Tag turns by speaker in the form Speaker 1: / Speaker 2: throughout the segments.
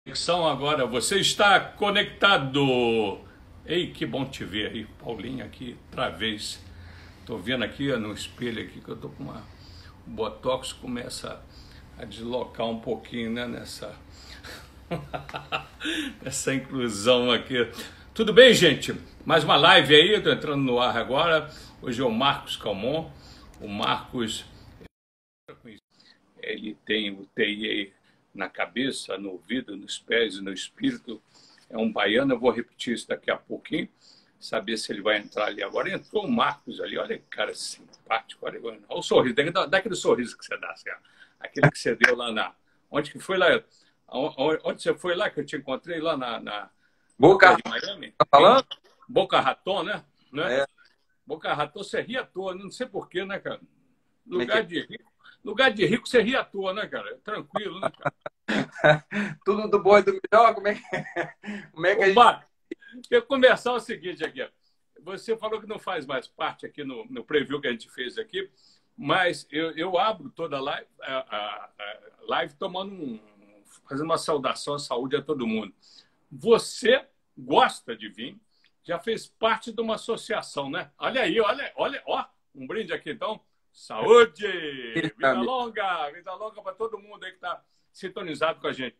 Speaker 1: Conexão agora, você está conectado. Ei, que bom te ver aí, Paulinho, aqui, outra vez. Tô vendo aqui no espelho aqui que eu tô com uma o botox começa a deslocar um pouquinho, né, nessa essa inclusão aqui. Tudo bem, gente? Mais uma live aí, eu tô entrando no ar agora. Hoje é o Marcos Calmon. O Marcos, ele tem o TI na cabeça, no ouvido, nos pés e no espírito. É um baiano, eu vou repetir isso daqui a pouquinho, saber se ele vai entrar ali agora. Entrou o Marcos ali, olha que cara simpático, olha o sorriso, dá aquele sorriso que você dá, assim, aquele que você deu lá na... Onde que foi lá? Onde você foi lá que eu te encontrei lá na
Speaker 2: Boca,
Speaker 1: praia de Miami?
Speaker 2: tá
Speaker 1: Em
Speaker 2: falando?
Speaker 1: Boca Raton, né?
Speaker 2: É,
Speaker 1: Boca Raton, você ri à toa, não sei porquê, né, cara?
Speaker 2: como é que
Speaker 1: Lugar de rico, lugar de rico você ri à toa, né, cara? Tranquilo, né, cara?
Speaker 2: é? Tudo do bom e do melhor, como é que a
Speaker 1: Ô,
Speaker 2: gente...
Speaker 1: Marcos, quero conversar o seguinte aqui. Você falou que não faz mais parte aqui no preview que a gente fez aqui, mas eu abro toda a live tomando fazendo uma saudação à saúde a todo mundo. Você gosta de vinho, já fez parte de uma associação, né? Olha aí, olha, ó, um brinde aqui então. Saúde! Vida longa para todo mundo aí que está sintonizado com a gente.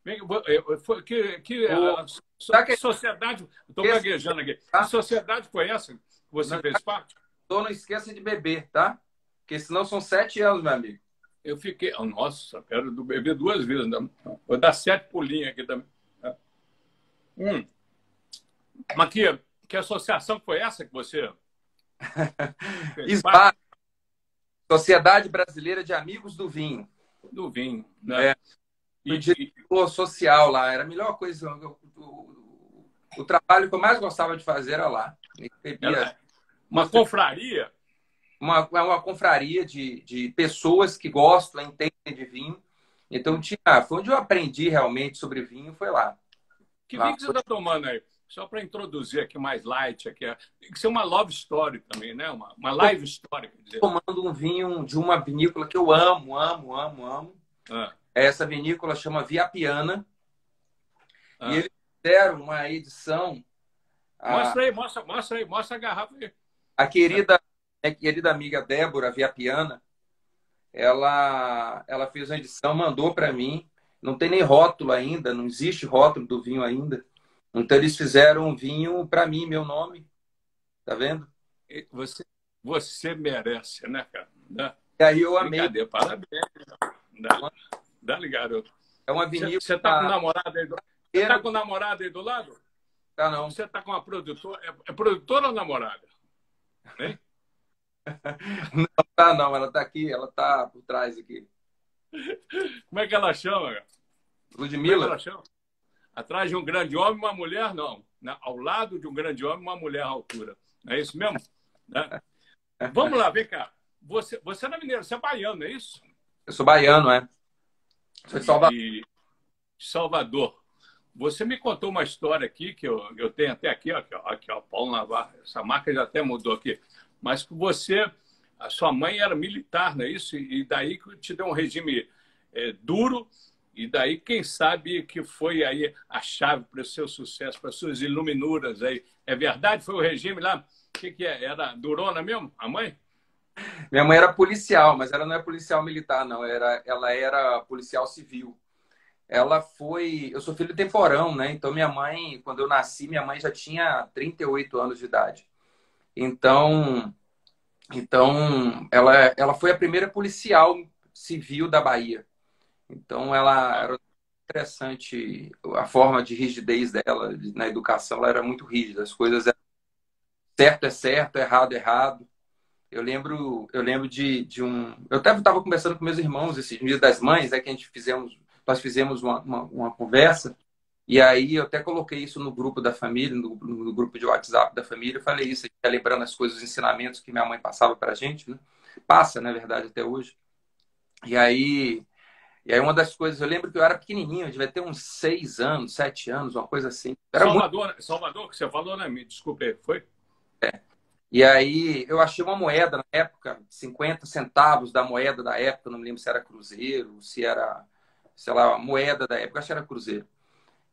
Speaker 1: Que
Speaker 2: O, já que
Speaker 1: sociedade. Estou
Speaker 2: esqueça,
Speaker 1: gaguejando aqui. Que
Speaker 2: tá?
Speaker 1: sociedade foi essa que você
Speaker 2: Não,
Speaker 1: fez parte?
Speaker 2: não esqueça de beber, tá? Porque senão são 7 anos, meu amigo.
Speaker 1: Eu fiquei. Oh, nossa, quero beber duas vezes. Né? Vou dar 7 pulinhos aqui também. Hum. Mas que associação foi essa que você fez parte?
Speaker 2: SBA, Sociedade Brasileira de Amigos do Vinho.
Speaker 1: Do vinho, né?
Speaker 2: É, fui
Speaker 1: E, e
Speaker 2: diretor social lá. Era a melhor coisa. O trabalho que eu mais gostava de fazer era lá. Eu bebia,
Speaker 1: era uma confraria.
Speaker 2: uma confraria de pessoas que gostam, entendem de vinho. Então, foi onde eu aprendi realmente sobre vinho, foi lá.
Speaker 1: Que vinho
Speaker 2: Lá
Speaker 1: que você está tomando aí? Só para introduzir aqui mais light, aqui. Tem que ser uma love story também, né? Uma
Speaker 2: estou
Speaker 1: live story, quer dizer.
Speaker 2: tomando um vinho de uma vinícola que eu amo, amo, amo, amo.
Speaker 1: Ah,
Speaker 2: Essa vinícola chama Viapiana. E
Speaker 1: ah.
Speaker 2: eles fizeram uma edição. A,
Speaker 1: Mostra aí, mostra aí, mostra a garrafa aí.
Speaker 2: a querida amiga Débora Viapiana, ela fez uma edição, mandou para mim. Não tem nem rótulo ainda, não existe rótulo do vinho ainda. Então eles fizeram um vinho para mim, meu nome, tá vendo?
Speaker 1: Você, você merece, né, cara?
Speaker 2: E aí eu amei.
Speaker 1: Brincadeira, parabéns. Dá garoto.
Speaker 2: É uma
Speaker 1: Você tá com
Speaker 2: vinícola.
Speaker 1: namorada aí do... Você tá com namorada aí do lado?
Speaker 2: Tá, não.
Speaker 1: Você tá com uma produtora? É produtora ou namorada? Hein?
Speaker 2: Não tá, não. Ela tá aqui, ela tá por trás aqui.
Speaker 1: Como é que ela chama, cara? Como é que
Speaker 2: Ludmilla?
Speaker 1: ela chama? Atrás de um grande homem, uma mulher, não. Ao lado de um grande homem, uma mulher à altura. Não é isso mesmo? Né? Vamos lá, vem cá. Você não é mineiro, você é baiano, não é isso?
Speaker 2: Eu sou baiano, é. Sou de Salvador.
Speaker 1: E Salvador. Você me contou uma história aqui, que eu tenho até aqui, ó, Paulo Navarro. Essa marca já até mudou aqui. Mas que você, a sua mãe era militar, não é isso? E daí que te deu um regime duro. E daí, quem sabe que foi aí a chave para o seu sucesso, para as suas iluminuras aí. É verdade? Foi o regime lá? O que é? Era durona mesmo, a mãe?
Speaker 2: Minha mãe era policial, mas ela não é policial militar, não. Ela era policial civil. Ela foi. Eu sou filho temporão, né? Então, minha mãe, quando eu nasci, minha mãe já tinha 38 anos de idade. Então, ela foi a primeira policial civil da Bahia. Então, ela
Speaker 1: Ah,
Speaker 2: era interessante a forma de rigidez dela na educação, ela era muito rígida. As coisas eram certo é certo, errado é errado. Eu lembro de um. Eu até estava conversando com meus irmãos esse Dia das Mães, que nós fizemos uma conversa, e aí eu até coloquei isso no grupo da família, no grupo de WhatsApp da família, eu falei isso, lembrando as coisas, os ensinamentos que minha mãe passava para a gente, né? Passa, na verdade, até hoje. E aí, uma das coisas, eu lembro que eu era pequenininho, eu devia ter uns 6 anos, 7 anos, uma coisa assim. Era muito.
Speaker 1: Salvador, que você falou, né? Me desculpe, foi?
Speaker 2: E aí eu achei uma moeda na época, 50 centavos da moeda da época, não me lembro se era cruzeiro, se era, sei lá, a moeda da época, acho que era cruzeiro.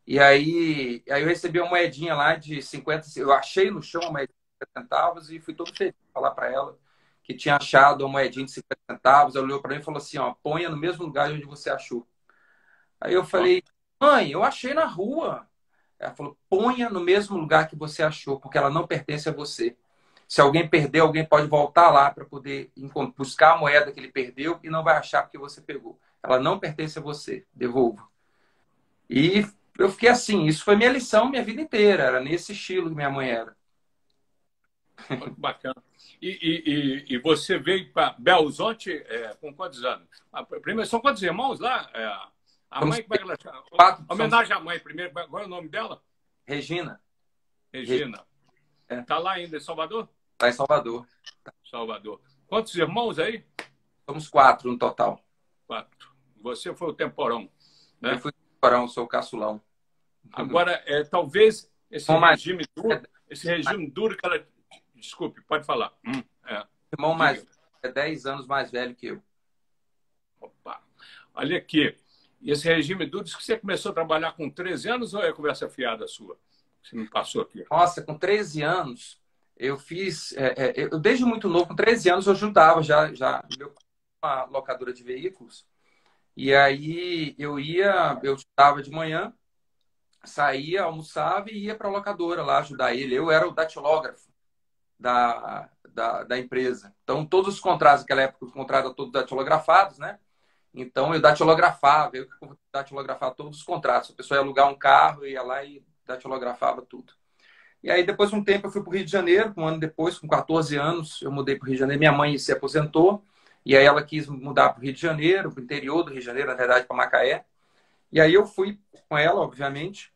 Speaker 2: E aí eu recebi uma moedinha lá de 50, eu achei no chão uma moedinha de 50 centavos e fui todo feliz falar para ela que tinha achado uma moedinha de 50 centavos. Ela olhou para mim e falou assim, ó, ponha no mesmo lugar onde você achou. Aí eu
Speaker 1: Ó,
Speaker 2: falei, mãe, eu achei na rua. Ela falou, ponha no mesmo lugar que você achou, porque ela não pertence a você. Se alguém perdeu, alguém pode voltar lá para poder buscar a moeda que ele perdeu e não vai achar porque você pegou. Ela não pertence a você. Devolva. E eu fiquei assim. Isso foi minha lição minha vida inteira. Era nesse estilo que minha mãe era.
Speaker 1: olha que bacana. E você veio para Belo Horizonte com quantos anos? Primeiro, são quantos irmãos lá? A
Speaker 2: Somos
Speaker 1: mãe, como é que ela chama?
Speaker 2: quatro.
Speaker 1: Homenagem à mãe primeiro. Qual é o nome dela?
Speaker 2: Regina.
Speaker 1: Regina.
Speaker 2: É,
Speaker 1: Está lá ainda em Salvador?
Speaker 2: tá em Salvador.
Speaker 1: Salvador. Quantos irmãos aí?
Speaker 2: Somos quatro no total.
Speaker 1: Quatro. Você foi o temporão,
Speaker 2: Eu
Speaker 1: né?
Speaker 2: fui do Porão, sou o caçulão.
Speaker 1: Agora, talvez
Speaker 2: Irmão mais,
Speaker 1: esse regime duro que ela... Desculpe, pode falar.
Speaker 2: irmão
Speaker 1: Diga.
Speaker 2: mais é 10 anos mais velho que eu.
Speaker 1: Opa. Olha aqui. E esse regime duro, diz que você começou a trabalhar com 13 anos ou é conversa fiada sua? Você me passou aqui.
Speaker 2: Nossa, com 13 anos, eu fiz. Eu, desde muito novo, com 13 anos, eu ajudava já meu pai uma locadora de veículos. E aí eu estudava de manhã, saía, almoçava e ia para a locadora lá ajudar ele. Eu era o datilógrafo da empresa. Então, todos os contratos, naquela época, os contratos eram todos datilografados, né? Então, eu datilografava, eu datilografava todos os contratos. A pessoa ia alugar um carro, eu ia lá e datilografava tudo. E aí, depois de um tempo, eu fui para o Rio de Janeiro. Um ano depois, com 14 anos, eu mudei para o Rio de Janeiro. Minha mãe se aposentou. E aí, ela quis mudar para o Rio de Janeiro, para o interior do Rio de Janeiro, na verdade, para Macaé. E aí, eu fui com ela, obviamente.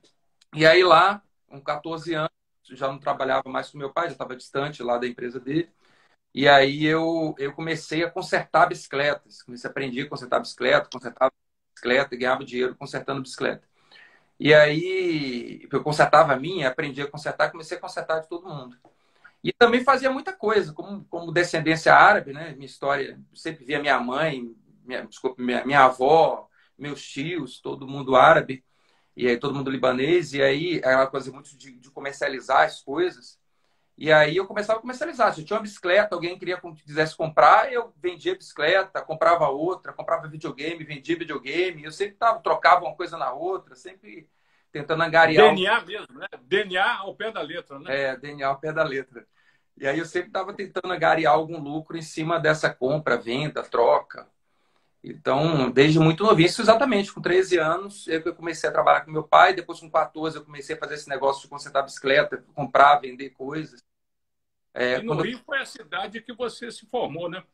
Speaker 2: E aí, lá, com 14 anos, já não trabalhava mais com meu pai, já estava distante lá da empresa dele. E aí, eu comecei a consertar bicicletas. Comecei a aprender a consertar bicicleta e ganhava dinheiro consertando bicicleta. E aí, eu consertava a minha, aprendi a consertar, comecei a consertar de todo mundo. E também fazia muita coisa, como descendência árabe, né? Minha história, sempre via minha mãe, desculpa, minha avó, meus tios, todo mundo árabe, e aí todo mundo libanês, e aí era coisa muito de comercializar as coisas. E aí eu começava a comercializar. Se eu tinha uma bicicleta, alguém quisesse comprar, eu vendia bicicleta, comprava outra, comprava videogame, vendia videogame. Eu sempre trocava uma coisa na outra, sempre tentando angariar.
Speaker 1: DNA mesmo, né? DNA ao pé da letra, né?
Speaker 2: DNA ao pé da letra. E aí eu sempre estava tentando angariar algum lucro em cima dessa compra, venda, troca. Então, desde muito novinho, isso exatamente, com 13 anos, eu comecei a trabalhar com meu pai. Depois, com 14, eu comecei a fazer esse negócio de consertar bicicleta, comprar, vender coisas.
Speaker 1: E no Rio foi a cidade que você se formou, né?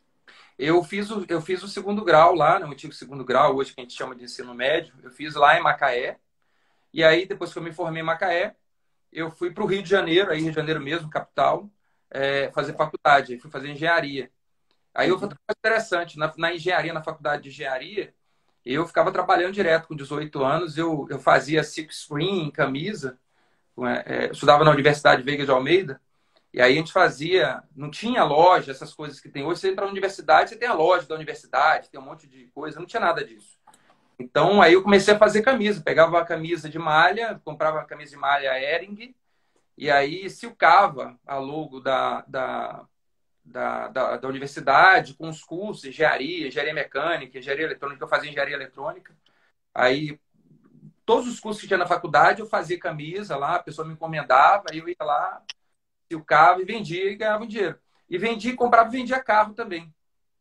Speaker 2: Eu fiz o segundo grau lá, no antigo segundo grau, hoje que a gente chama de ensino médio. Eu fiz lá em Macaé. E aí, depois que eu me formei em Macaé, eu fui para o Rio de Janeiro, aí Rio de Janeiro mesmo, capital, fazer faculdade. Fui fazer engenharia. Aí eu fui outra coisa interessante. Na engenharia, na faculdade de engenharia, eu ficava trabalhando direto com 18 anos. Eu fazia silk screen em camisa. Estudava na Universidade Veiga de Almeida. E aí a gente fazia, não tinha loja, essas coisas que tem hoje. Você entra na universidade, você tem a loja da universidade, tem um monte de coisa, não tinha nada disso. Então aí eu comecei a fazer camisa, pegava a camisa de malha, comprava a camisa de malha Hering, e aí silcava a logo da universidade, com os cursos, engenharia mecânica, engenharia eletrônica, eu fazia engenharia eletrônica. Aí todos os cursos que tinha na faculdade eu fazia camisa lá, a pessoa me encomendava, aí eu ia lá, silcava e vendia e ganhava um dinheiro. E vendia, comprava e vendia carro também.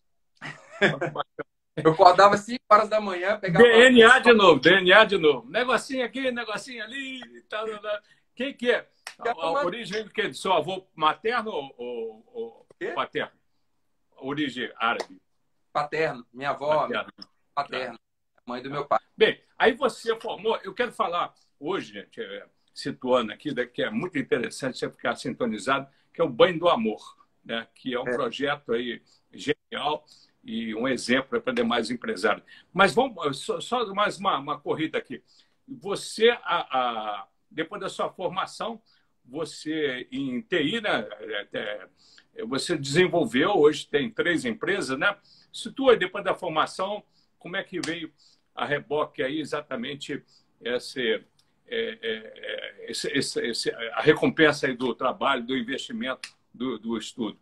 Speaker 2: Eu acordava 5 horas da manhã, pegava...
Speaker 1: DNA de novo, DNA de novo. Negocinho aqui, negocinho ali e tal. Quem que é? A origem do quê? Do seu avô materno ou paterno? Origem árabe.
Speaker 2: Paterno. Minha avó, paterno. Mãe do meu pai.
Speaker 1: Bem, aí você formou... Eu quero falar hoje, gente, situando aqui, que é muito interessante você ficar sintonizado, que é o Banho do Amor, né? Que é um projeto aí genial e um exemplo para demais empresários. Mas vamos só mais uma corrida aqui. Você, depois da sua formação, você em TI, né? Você desenvolveu, hoje tem 3 empresas, né? Situa depois da formação, como é que veio a reboque aí exatamente a recompensa aí do trabalho, do investimento, do estudo?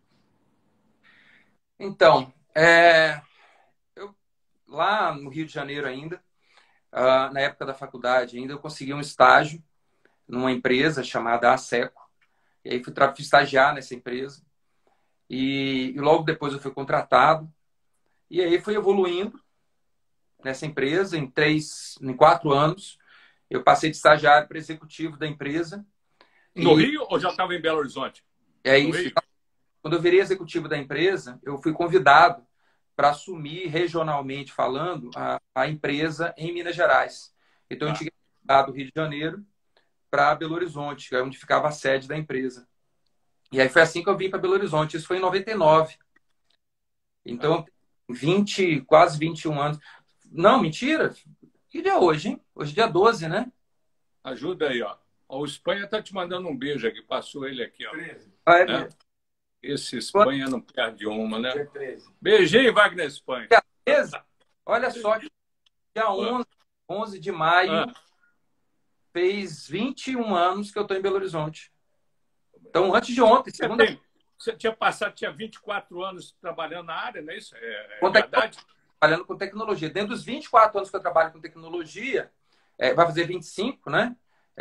Speaker 2: Então, eu, lá no Rio de Janeiro ainda, na época da faculdade ainda, eu consegui um estágio numa empresa chamada Asseco. E aí fui estagiar nessa empresa. E logo depois eu fui contratado. E aí fui evoluindo nessa empresa em 4 anos. Eu passei de estagiário para executivo da empresa.
Speaker 1: No Rio ou já estava em Belo Horizonte?
Speaker 2: No Rio. Quando eu virei executivo da empresa, eu fui convidado para assumir regionalmente falando a empresa em Minas Gerais. Então eu tinha mudado do Rio de Janeiro para Belo Horizonte, que é onde ficava a sede da empresa. E aí foi assim que eu vim para Belo Horizonte. Isso foi em 99. Então, quase 21 anos. Não, mentira. Que dia é hoje, hein? Hoje é dia 12, né?
Speaker 1: Ajuda aí, ó. O Espanha está te mandando um beijo aqui. Passou ele aqui, ó.
Speaker 3: 13.
Speaker 1: Né? Esse Espanha não perde uma, né?
Speaker 3: Dia 13.
Speaker 1: Beijinho, Wagner Espanha.
Speaker 2: Dia 13? Olha só, dia 11 de maio, fez 21 anos que eu estou em Belo Horizonte. Então, antes de ontem,
Speaker 1: Você tinha 24 anos trabalhando na área, não é isso? É verdade?
Speaker 2: Trabalhando com tecnologia. Dentro dos 24 anos que eu trabalho com tecnologia, vai fazer 25, né?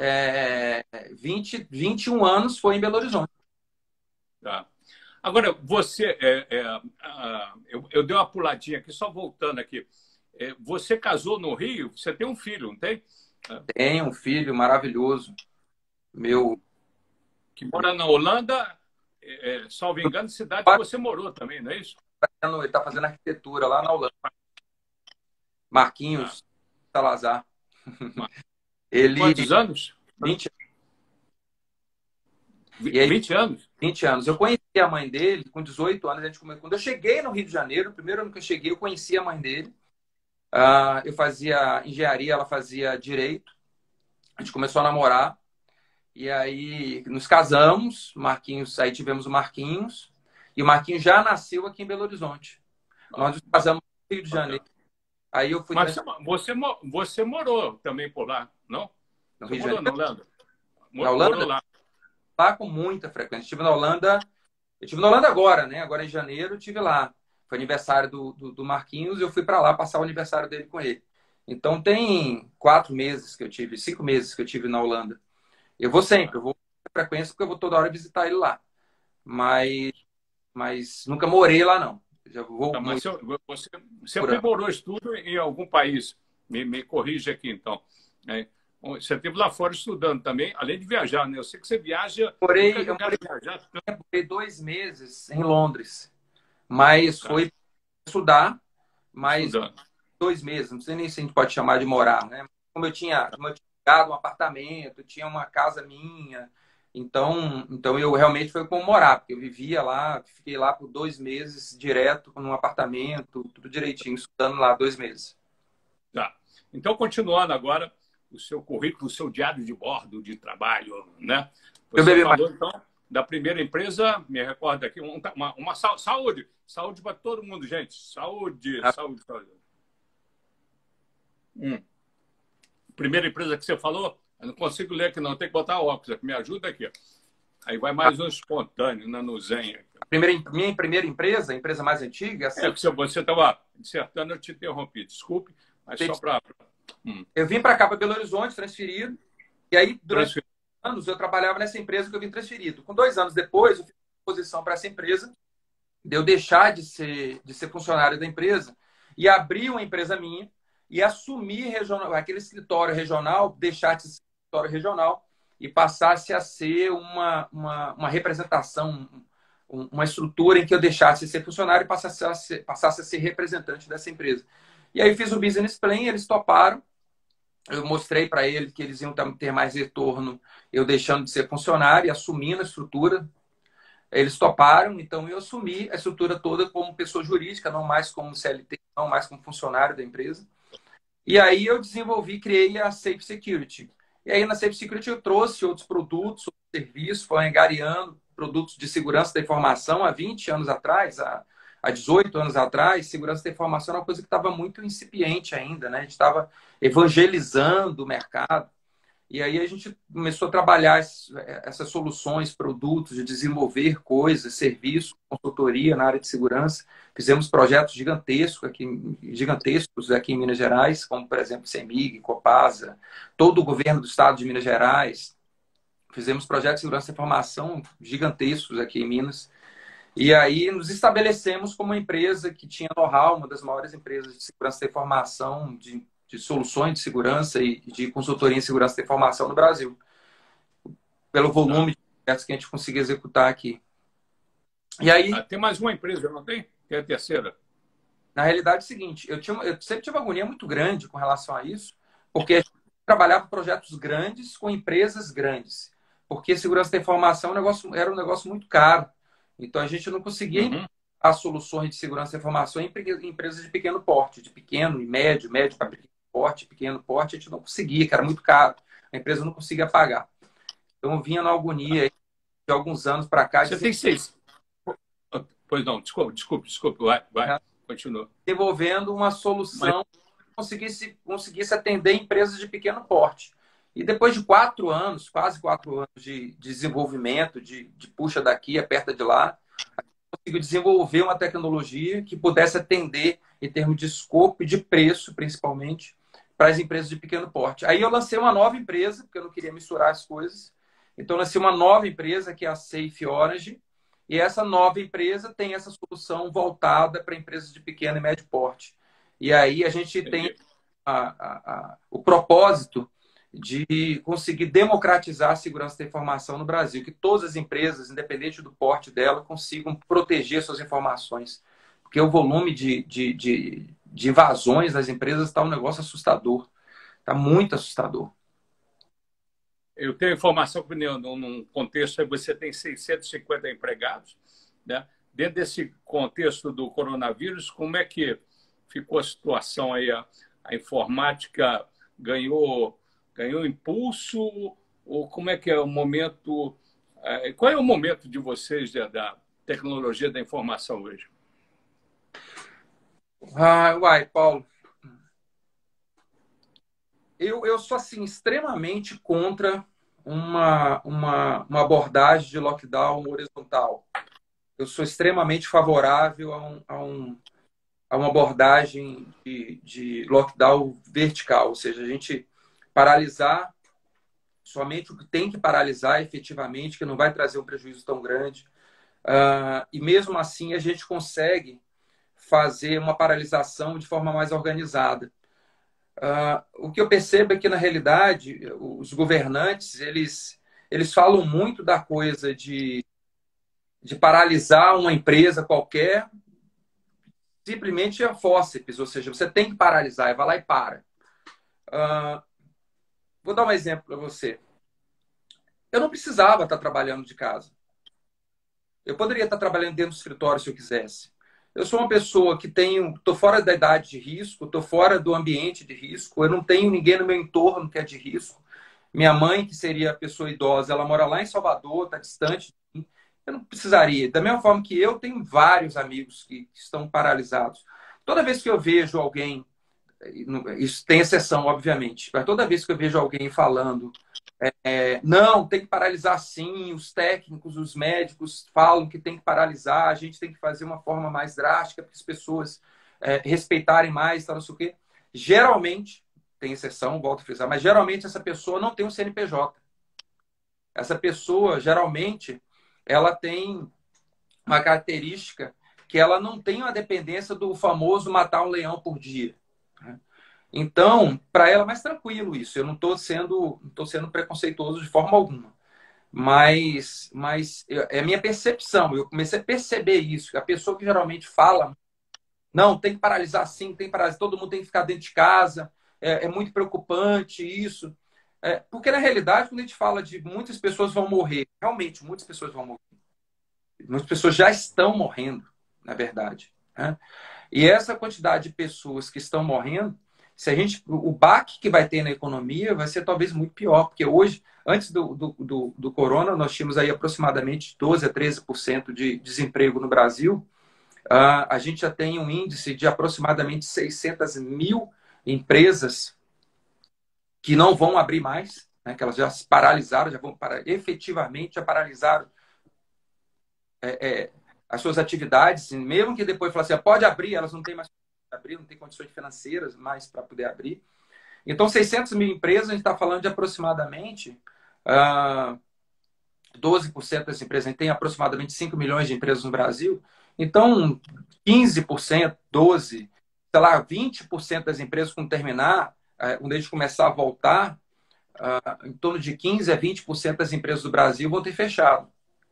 Speaker 2: 21 anos foi em Belo Horizonte.
Speaker 1: Tá. Agora, você... eu dei uma puladinha aqui, só voltando aqui. Você casou no Rio? Você tem um filho, não tem?
Speaker 2: Tenho um filho maravilhoso. Meu...
Speaker 1: Que mora na Holanda, salvo engano, cidade que você morou também, não é isso?
Speaker 2: Ele está fazendo arquitetura lá na Holanda. Marquinhos Salazar. Ele...
Speaker 1: Quantos anos?
Speaker 2: 20.
Speaker 1: 20 anos?
Speaker 2: 20 anos. Eu conheci a mãe dele com 18 anos. Quando eu cheguei no Rio de Janeiro, o primeiro ano que eu cheguei, eu conheci a mãe dele. Eu fazia engenharia, ela fazia direito. A gente começou a namorar. E aí nos casamos. Aí tivemos o Marquinhos. E o Marquinhos já nasceu aqui em Belo Horizonte. Nós nos casamos no Rio de Janeiro. Aí eu fui...
Speaker 1: Mas você morou também por lá, não?
Speaker 2: No
Speaker 1: Você
Speaker 2: Rio de
Speaker 1: morou
Speaker 2: Janeiro?
Speaker 1: na Holanda?
Speaker 2: Na Holanda?
Speaker 1: Morou lá.
Speaker 2: Lá com muita frequência. Eu estive na Holanda agora, né? Agora em janeiro eu estive lá. Foi aniversário do Marquinhos e eu fui para lá passar o aniversário dele com ele. Então tem 5 meses que eu tive na Holanda. Eu vou sempre, eu vou com frequência porque eu vou toda hora visitar ele lá. Mas nunca morei lá, não. Já vou
Speaker 1: Tá, mas você aprimorou estudo em algum país. Me corrija aqui, então. Você esteve lá fora estudando também, além de viajar, né? Eu sei que você viaja...
Speaker 2: Eu morei 2 meses em Londres. Mas foi estudar, mas 2 meses. Não sei nem se a gente pode chamar de morar, né? Como eu tinha pegado um apartamento, tinha uma casa minha... Então eu realmente foi como morar, porque eu vivia lá, fiquei lá por 2 meses direto num apartamento, tudo direitinho, estudando lá 2 meses.
Speaker 1: Tá. Então, continuando agora, o seu currículo, o seu diário de bordo de trabalho, né? Você falou, então, da primeira empresa, me recorda aqui, uma saúde. Saúde para todo mundo, gente. Saúde. Primeira empresa que você falou, eu não consigo ler aqui, não. Tem que botar óculos aqui. Me ajuda aqui. Aí vai mais um espontâneo, né, no Zen.
Speaker 2: Minha primeira empresa, a empresa mais antiga...
Speaker 1: Você estava dissertando, eu te interrompi. Desculpe, mas só para...
Speaker 2: Eu vim para cá, para Belo Horizonte, transferido. E aí, durante anos, eu trabalhava nessa empresa que eu vim transferido. Com 2 anos depois, eu fiz uma posição para essa empresa, de eu deixar de ser funcionário da empresa e abrir uma empresa minha e assumir aquele escritório regional, deixar de ser escritório regional e passasse a ser uma representação, uma estrutura em que eu deixasse de ser funcionário e passasse a ser representante dessa empresa. E aí fiz o business plan, eles toparam. Eu mostrei para eles que eles iam ter mais retorno eu deixando de ser funcionário e assumindo a estrutura. Eles toparam, então eu assumi a estrutura toda como pessoa jurídica, não mais como CLT, não mais como funcionário da empresa. E aí eu criei a Safe Security. E aí na Safe Security eu trouxe outros produtos, outros serviços, foi angariando produtos de segurança da informação há 20 anos atrás. A há 18 anos atrás, segurança da informação era uma coisa que estava muito incipiente ainda, né? A gente estava evangelizando o mercado. E aí a gente começou a trabalhar essas soluções, produtos, de desenvolver coisas, serviços, consultoria na área de segurança. Fizemos projetos gigantescos aqui em Minas Gerais, como, por exemplo, CEMIG, Copasa, todo o governo do estado de Minas Gerais. Fizemos projetos de segurança da informação gigantescos aqui em Minas. E aí nos estabelecemos como uma empresa que tinha know-how, uma das maiores empresas de segurança da informação, de soluções de segurança e de consultoria em segurança da informação no Brasil, pelo volume de projetos que a gente conseguia executar aqui. E aí,
Speaker 1: tem mais uma empresa, não tem? Tem a terceira.
Speaker 2: na realidade é o seguinte, eu sempre tive uma agonia muito grande com relação a isso, porque a gente trabalhava projetos grandes com empresas grandes, porque segurança da informação era um negócio muito caro. Então a gente não conseguia as soluções de segurança da informação em empresas de pequeno porte, de pequeno e médio, médio para pequeno porte, a gente não conseguia, que era muito caro. A empresa não conseguia pagar. Então eu vinha na agonia de alguns anos para cá.
Speaker 1: Você tem 6. Pois não, desculpe, vai, continua.
Speaker 2: Desenvolvendo uma solução que conseguisse atender empresas de pequeno porte. E depois de 4 anos, quase 4 anos de desenvolvimento, de puxa daqui, aperta de lá, a gente conseguiu desenvolver uma tecnologia que pudesse atender em termos de escopo e de preço, principalmente, para as empresas de pequeno porte. Aí eu lancei uma nova empresa, porque eu não queria misturar as coisas. Então, eu lancei uma nova empresa, que é a Safe Orange, e essa nova empresa tem essa solução voltada para empresas de pequeno e médio porte. E aí a gente tem o propósito de conseguir democratizar a segurança da informação no Brasil, que todas as empresas, independente do porte dela, consigam proteger suas informações. Porque o volume de invasões das empresas está um negócio assustador. Está muito assustador.
Speaker 1: Eu tenho informação que, num contexto, você tem 650 empregados, né? Dentro desse contexto do coronavírus, como é que ficou a situação aí? A informática ganhou impulso? Ou como é que é o momento? Qual é o momento de vocês da tecnologia da informação hoje?
Speaker 2: Paulo, eu sou assim, extremamente contra uma abordagem de lockdown horizontal. Eu sou extremamente favorável a uma abordagem de lockdown vertical, ou seja, a gente paralisar somente o que tem que paralisar efetivamente, que não vai trazer um prejuízo tão grande. E mesmo assim a gente consegue fazer uma paralisação de forma mais organizada. O que eu percebo é que, na realidade, os governantes eles falam muito da coisa de paralisar uma empresa qualquer, simplesmente a fórceps, ou seja, você tem que paralisar, vai lá e para. Vou dar um exemplo para você. Eu não precisava estar trabalhando de casa. Eu poderia estar trabalhando dentro do escritório se eu quisesse. Eu sou uma pessoa que estou fora da idade de risco, estou fora do ambiente de risco, eu não tenho ninguém no meu entorno que é de risco. Minha mãe, que seria a pessoa idosa, ela mora lá em Salvador, está distante de mim. Eu não precisaria. Da mesma forma que eu tenho vários amigos que estão paralisados. Toda vez que eu vejo alguém, isso tem exceção, obviamente, mas toda vez que eu vejo alguém falando não, tem que paralisar sim, os técnicos, os médicos falam que tem que paralisar, a gente tem que fazer uma forma mais drástica para as pessoas respeitarem mais, tal, não sei o quê. Geralmente, tem exceção, volto a frisar, mas geralmente essa pessoa não tem um CNPJ. Essa pessoa, geralmente, ela tem uma característica que ela não tem uma dependência do famoso matar um leão por dia. Então, para ela é mais tranquilo isso. Eu não estou sendo preconceituoso de forma alguma. Mas é a minha percepção. Eu comecei a perceber isso. Que a pessoa que geralmente fala, não, tem que paralisar sim, tem que paralisar, todo mundo tem que ficar dentro de casa, é muito preocupante isso. Porque, na realidade, quando a gente fala de muitas pessoas vão morrer, realmente, muitas pessoas vão morrer. Muitas pessoas já estão morrendo, na verdade. Né? E essa quantidade de pessoas que estão morrendo, o baque que vai ter na economia vai ser talvez muito pior, porque hoje, antes do corona, nós tínhamos aí aproximadamente 12% a 13% de desemprego no Brasil. A gente já tem um índice de aproximadamente 600 mil empresas que não vão abrir mais, né, que elas já se paralisaram, já vão efetivamente já paralisaram as suas atividades, mesmo que depois falassem, assim, pode abrir, elas não têm mais abrir, não têm condições financeiras mais para poder abrir. Então, 600 mil empresas, a gente está falando de aproximadamente 12% das empresas. A gente tem aproximadamente 5 milhões de empresas no Brasil. Então, 15%, 12%, sei lá, 20% das empresas, quando terminar, quando a gente começar a voltar, em torno de 15% a 20% das empresas do Brasil vão ter fechado.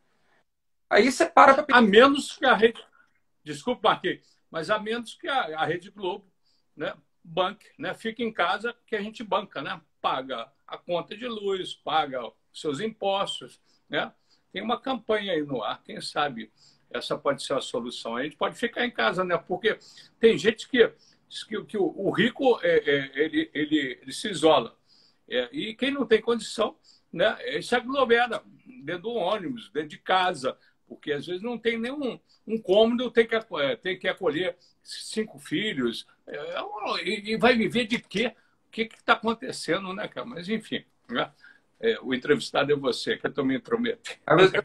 Speaker 2: Aí você para
Speaker 1: A menos que a rede... Desculpa, Marquinhos, mas a menos que a Rede Globo, né, banque, né, fique em casa que a gente banca, né? Paga a conta de luz, paga os seus impostos, né? Tem uma campanha aí no ar, quem sabe essa pode ser a solução. A gente pode ficar em casa, né? Porque tem gente que diz que o rico ele se isola. E quem não tem condição, né, ele se aglomera dentro do ônibus, dentro de casa, porque às vezes não tem nenhum cômodo, tem que acolher 5 filhos, e vai viver de quê? O que está acontecendo, né, cara? Mas, enfim, né? O entrevistado é você, que eu estou me intrometendo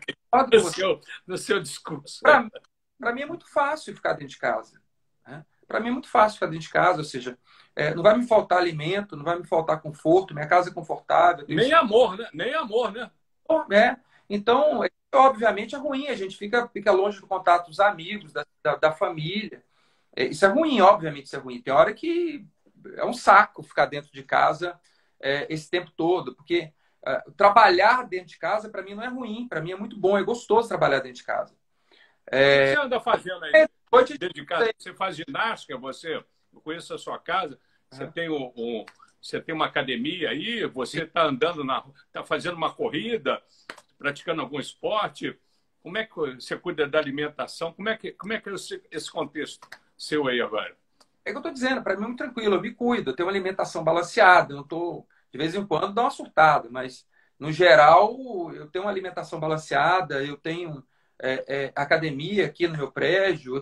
Speaker 1: no seu discurso.
Speaker 2: Para mim é muito fácil ficar dentro de casa. Né? Para mim é muito fácil ficar dentro de casa, ou seja, não vai me faltar alimento, não vai me faltar conforto, minha casa é confortável.
Speaker 1: Nem amor, né? Nem amor, né?
Speaker 2: Então, obviamente é ruim, a gente fica longe do contato dos amigos, da família. Isso é ruim, obviamente isso é ruim. Tem hora que é um saco ficar dentro de casa esse tempo todo, porque trabalhar dentro de casa, para mim, não é ruim, para mim é muito bom, é gostoso trabalhar dentro de casa.
Speaker 1: O que você anda fazendo aí dentro de casa? Você faz ginástica? Eu conheço a sua casa, você tem você tem uma academia aí, você está andando está fazendo uma corrida, praticando algum esporte. Como é que você cuida da alimentação? Como é que esse contexto seu aí agora?
Speaker 2: É o que eu estou dizendo, para mim é muito tranquilo, eu me cuido, eu tenho uma alimentação balanceada, eu não tô, de vez em quando dá uma surtada, mas no geral eu tenho uma alimentação balanceada, eu tenho academia aqui no meu prédio,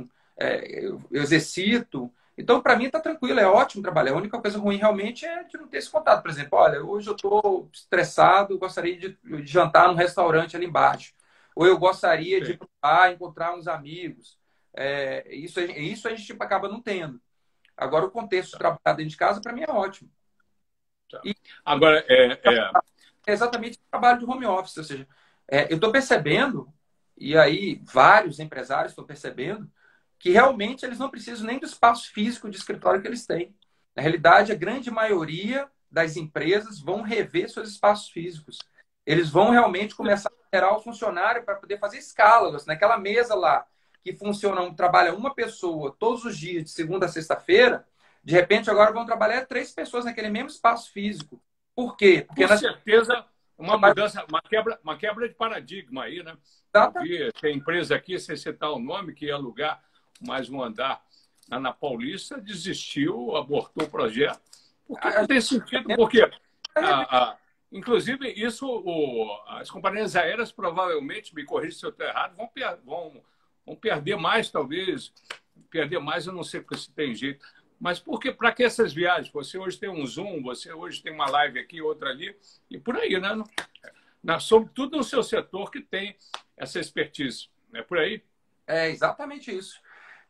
Speaker 2: eu exercito. Então, para mim, está tranquilo, é ótimo trabalhar. A única coisa ruim realmente é de não ter esse contato. Por exemplo, olha, hoje eu estou estressado, gostaria de jantar num restaurante ali embaixo. Ou eu gostaria de ir para o bar, encontrar uns amigos. Isso a gente acaba não tendo. Agora, o contexto de trabalhar dentro de casa, para mim, é ótimo.
Speaker 1: E agora,
Speaker 2: é exatamente o trabalho de home office. Ou seja, eu estou percebendo, e aí vários empresários estão percebendo, que realmente eles não precisam nem do espaço físico de escritório que eles têm. Na realidade, a grande maioria das empresas vão rever seus espaços físicos. Eles vão realmente começar a liberar o funcionário para poder fazer escalas. Naquela mesa lá, que trabalha uma pessoa todos os dias, de segunda a sexta-feira, de repente agora vão trabalhar 3 pessoas naquele mesmo espaço físico. Por quê?
Speaker 1: Porque com certeza uma mudança, uma quebra de paradigma aí, né? Tem empresa aqui, sem citar o nome, que ia alugar mais um andar na Paulista, desistiu, abortou o projeto, porque não tem sentido, porque inclusive isso as companhias aéreas provavelmente, me corrija se eu estou errado, vão perder mais, talvez, perder mais, eu não sei se tem jeito, mas porque para que essas viagens? Você hoje tem um Zoom, você hoje tem uma live aqui, outra ali, e por aí, né? Sobretudo no seu setor que tem essa expertise, é por aí?
Speaker 2: É exatamente isso.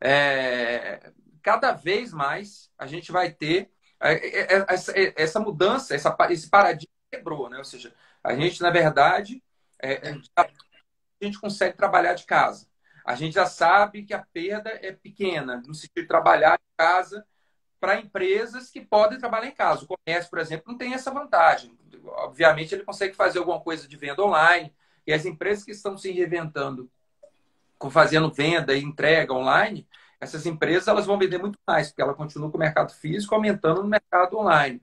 Speaker 2: Cada vez mais a gente vai ter essa mudança, esse paradigma quebrou, né? Ou seja, a gente, na verdade, a gente consegue trabalhar de casa. A gente já sabe que a perda é pequena, no sentido de trabalhar de casa para empresas que podem trabalhar em casa. O comércio, por exemplo, não tem essa vantagem. Obviamente, ele consegue fazer alguma coisa de venda online, e as empresas que estão se reinventando fazendo venda e entrega online, essas empresas elas vão vender muito mais, porque ela continua com o mercado físico aumentando no mercado online.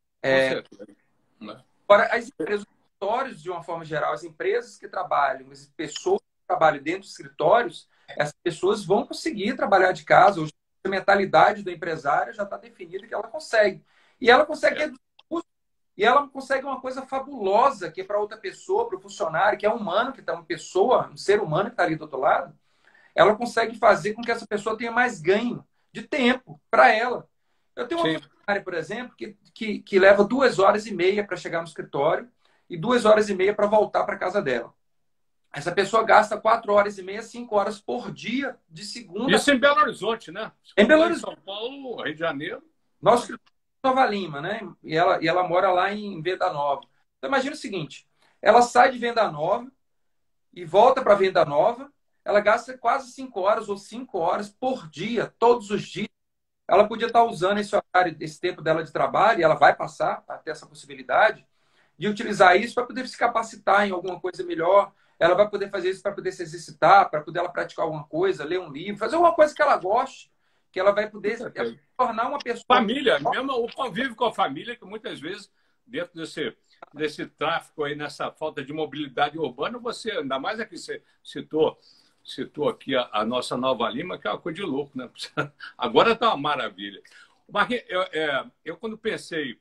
Speaker 2: Agora, as empresas, os escritórios, de uma forma geral, as empresas que trabalham, as pessoas que trabalham dentro dos escritórios, essas pessoas vão conseguir trabalhar de casa. Hoje, a mentalidade do empresário já está definida que ela consegue. E ela consegue e ela consegue uma coisa fabulosa que é para outra pessoa, para o funcionário, que é humano, que está uma pessoa, um ser humano que está ali do outro lado, ela consegue fazer com que essa pessoa tenha mais ganho de tempo para ela. Eu tenho uma
Speaker 1: Sim.
Speaker 2: funcionária, por exemplo, que leva 2 horas e meia para chegar no escritório e 2 horas e meia para voltar para casa dela. Essa pessoa gasta 4 horas e meia, 5 horas por dia, de segunda
Speaker 1: Isso em Belo Horizonte, né?
Speaker 2: em Belo
Speaker 1: Lá em
Speaker 2: Horizonte.
Speaker 1: São Paulo, Rio de Janeiro.
Speaker 2: Nosso escritório é em Nova Lima, né? E ela mora lá em Venda Nova. Então, imagina o seguinte: ela sai de Venda Nova e volta para Venda Nova, ela gasta quase 5 horas ou 5 horas por dia, todos os dias. Ela podia estar usando esse horário, esse tempo dela de trabalho, e ela vai passar a ter essa possibilidade de utilizar isso para poder se capacitar em alguma coisa melhor. Ela vai poder fazer isso para poder se exercitar, para poder ela praticar alguma coisa, ler um livro, fazer alguma coisa que ela goste, que ela vai poder se tornar uma pessoa.
Speaker 1: Família, mesmo o convívio com a família, que muitas vezes, dentro desse tráfico aí, nessa falta de mobilidade urbana, você, ainda mais aqui, você citou aqui a nossa Nova Lima, que é uma coisa de louco, né? Agora está uma maravilha. Marquinhos, eu quando pensei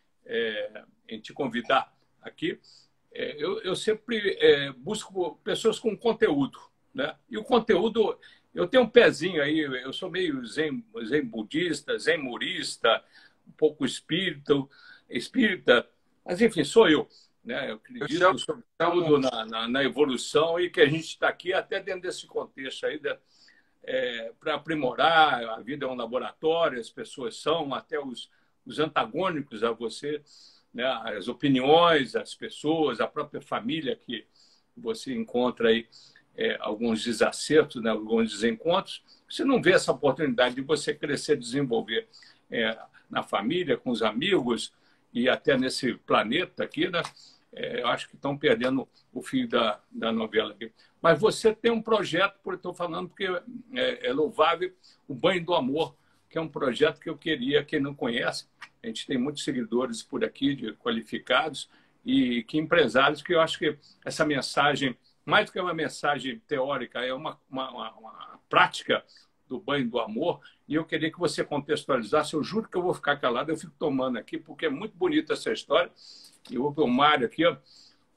Speaker 1: em te convidar aqui, eu sempre busco pessoas com conteúdo, né? E o conteúdo, eu tenho um pezinho aí, eu sou meio zen budista, zen murista, um pouco espírita, mas enfim, sou eu, né? Eu acredito sobretudo na evolução e que a gente está aqui até dentro desse contexto aí para aprimorar. A vida é um laboratório, as pessoas são até os antagônicos a você, né? As opiniões, as pessoas, a própria família que você encontra aí alguns desacertos, né? Alguns desencontros. Você não vê essa oportunidade de você crescer, desenvolver na família, com os amigos e até nesse planeta aqui, né? Eu acho que estão perdendo o fio da novela aqui. Mas você tem um projeto, estou falando porque é louvável, o Banho do Amor, que é um projeto que eu queria, quem não conhece, a gente tem muitos seguidores por aqui, qualificados, e que empresários, que eu acho que essa mensagem, mais do que uma mensagem teórica, é uma prática do Banho do Amor, e eu queria que você contextualizasse. Eu juro que eu vou ficar calado, eu fico tomando aqui, porque é muito bonita essa história. E o Mário aqui, ó,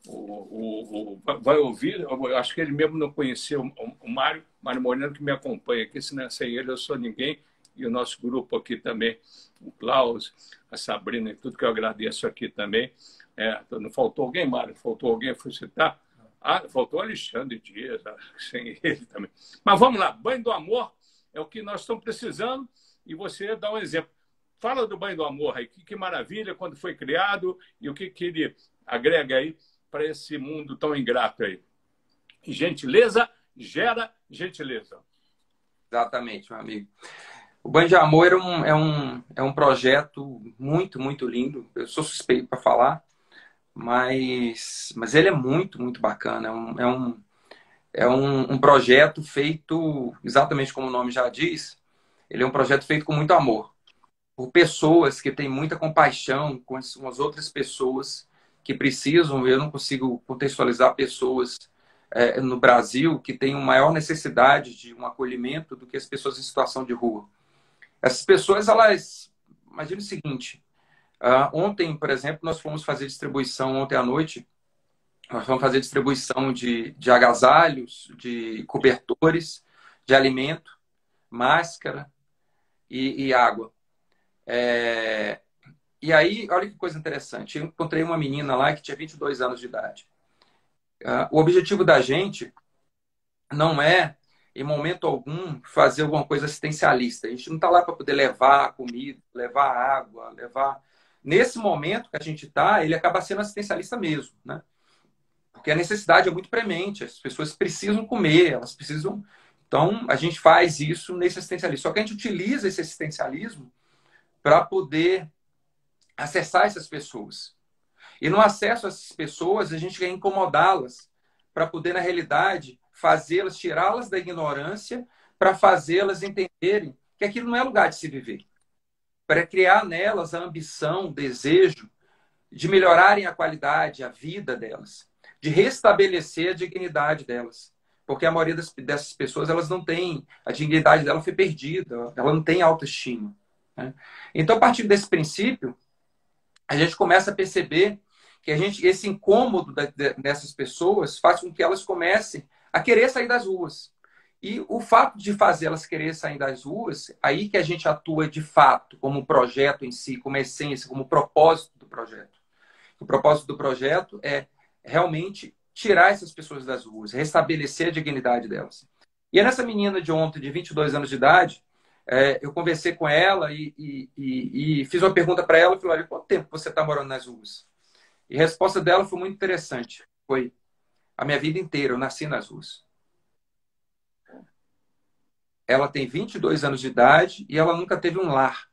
Speaker 1: vai ouvir, eu acho que ele mesmo não conheceu o Mário Moreno, que me acompanha aqui, senão sem ele eu sou ninguém, e o nosso grupo aqui também, o Klaus, a Sabrina e tudo, que eu agradeço aqui também. Não faltou alguém, Mário? Faltou alguém? Fui citar? Faltou Alexandre Dias, sem ele também. Mas vamos lá, Banho do Amor é o que nós estamos precisando, e você dá um exemplo. Fala do Banho do Amor aí, que maravilha, quando foi criado e o que ele agrega aí para esse mundo tão ingrato aí. Gentileza gera gentileza.
Speaker 2: Exatamente, meu amigo. O Banho de Amor é um projeto muito, muito lindo. Eu sou suspeito para falar, mas ele é muito, muito bacana. É um projeto feito, exatamente como o nome já diz, ele é um projeto feito com muito amor, por pessoas que têm muita compaixão com as outras pessoas que precisam. Eu não consigo contextualizar pessoas no Brasil que têm maior necessidade de um acolhimento do que as pessoas em situação de rua. Essas pessoas, elas... Imagina o seguinte, ontem, por exemplo, nós fomos fazer distribuição, ontem à noite, nós fomos fazer distribuição de agasalhos, de cobertores, de alimento, máscara e água. E aí, olha que coisa interessante. Eu encontrei uma menina lá que tinha 22 anos de idade. O objetivo da gente não é, em momento algum, fazer alguma coisa assistencialista. A gente não está lá para poder levar comida, levar água, levar... Nesse momento que a gente está, ele acaba sendo assistencialista mesmo, né? Porque a necessidade é muito premente. As pessoas precisam comer, elas precisam... Então, a gente faz isso nesse assistencialismo. Só que a gente utiliza esse assistencialismo para poder acessar essas pessoas. E no acesso a essas pessoas, a gente quer incomodá-las para poder, na realidade, fazê-las, tirá-las da ignorância, para fazê-las entenderem que aquilo não é lugar de se viver. Para criar nelas a ambição, o desejo de melhorarem a qualidade, a vida delas, de restabelecer a dignidade delas. Porque a maioria dessas pessoas, elas não têm, a dignidade dela foi perdida, ela não tem autoestima, né? Então, a partir desse princípio, a gente começa a perceber que esse incômodo dessas pessoas faz com que elas comecem a querer sair das ruas. E o fato de fazer elas querer sair das ruas, aí que a gente atua de fato, como um projeto em si, como essência, como propósito do projeto. O propósito do projeto é realmente tirar essas pessoas das ruas, restabelecer a dignidade delas. E é nessa menina de ontem, de 22 anos de idade, eu conversei com ela e fiz uma pergunta para ela. Eu falei, olha, quanto tempo você está morando nas ruas? E a resposta dela foi muito interessante. Foi, a minha vida inteira, eu nasci nas ruas. Ela tem 22 anos de idade e ela nunca teve um lar.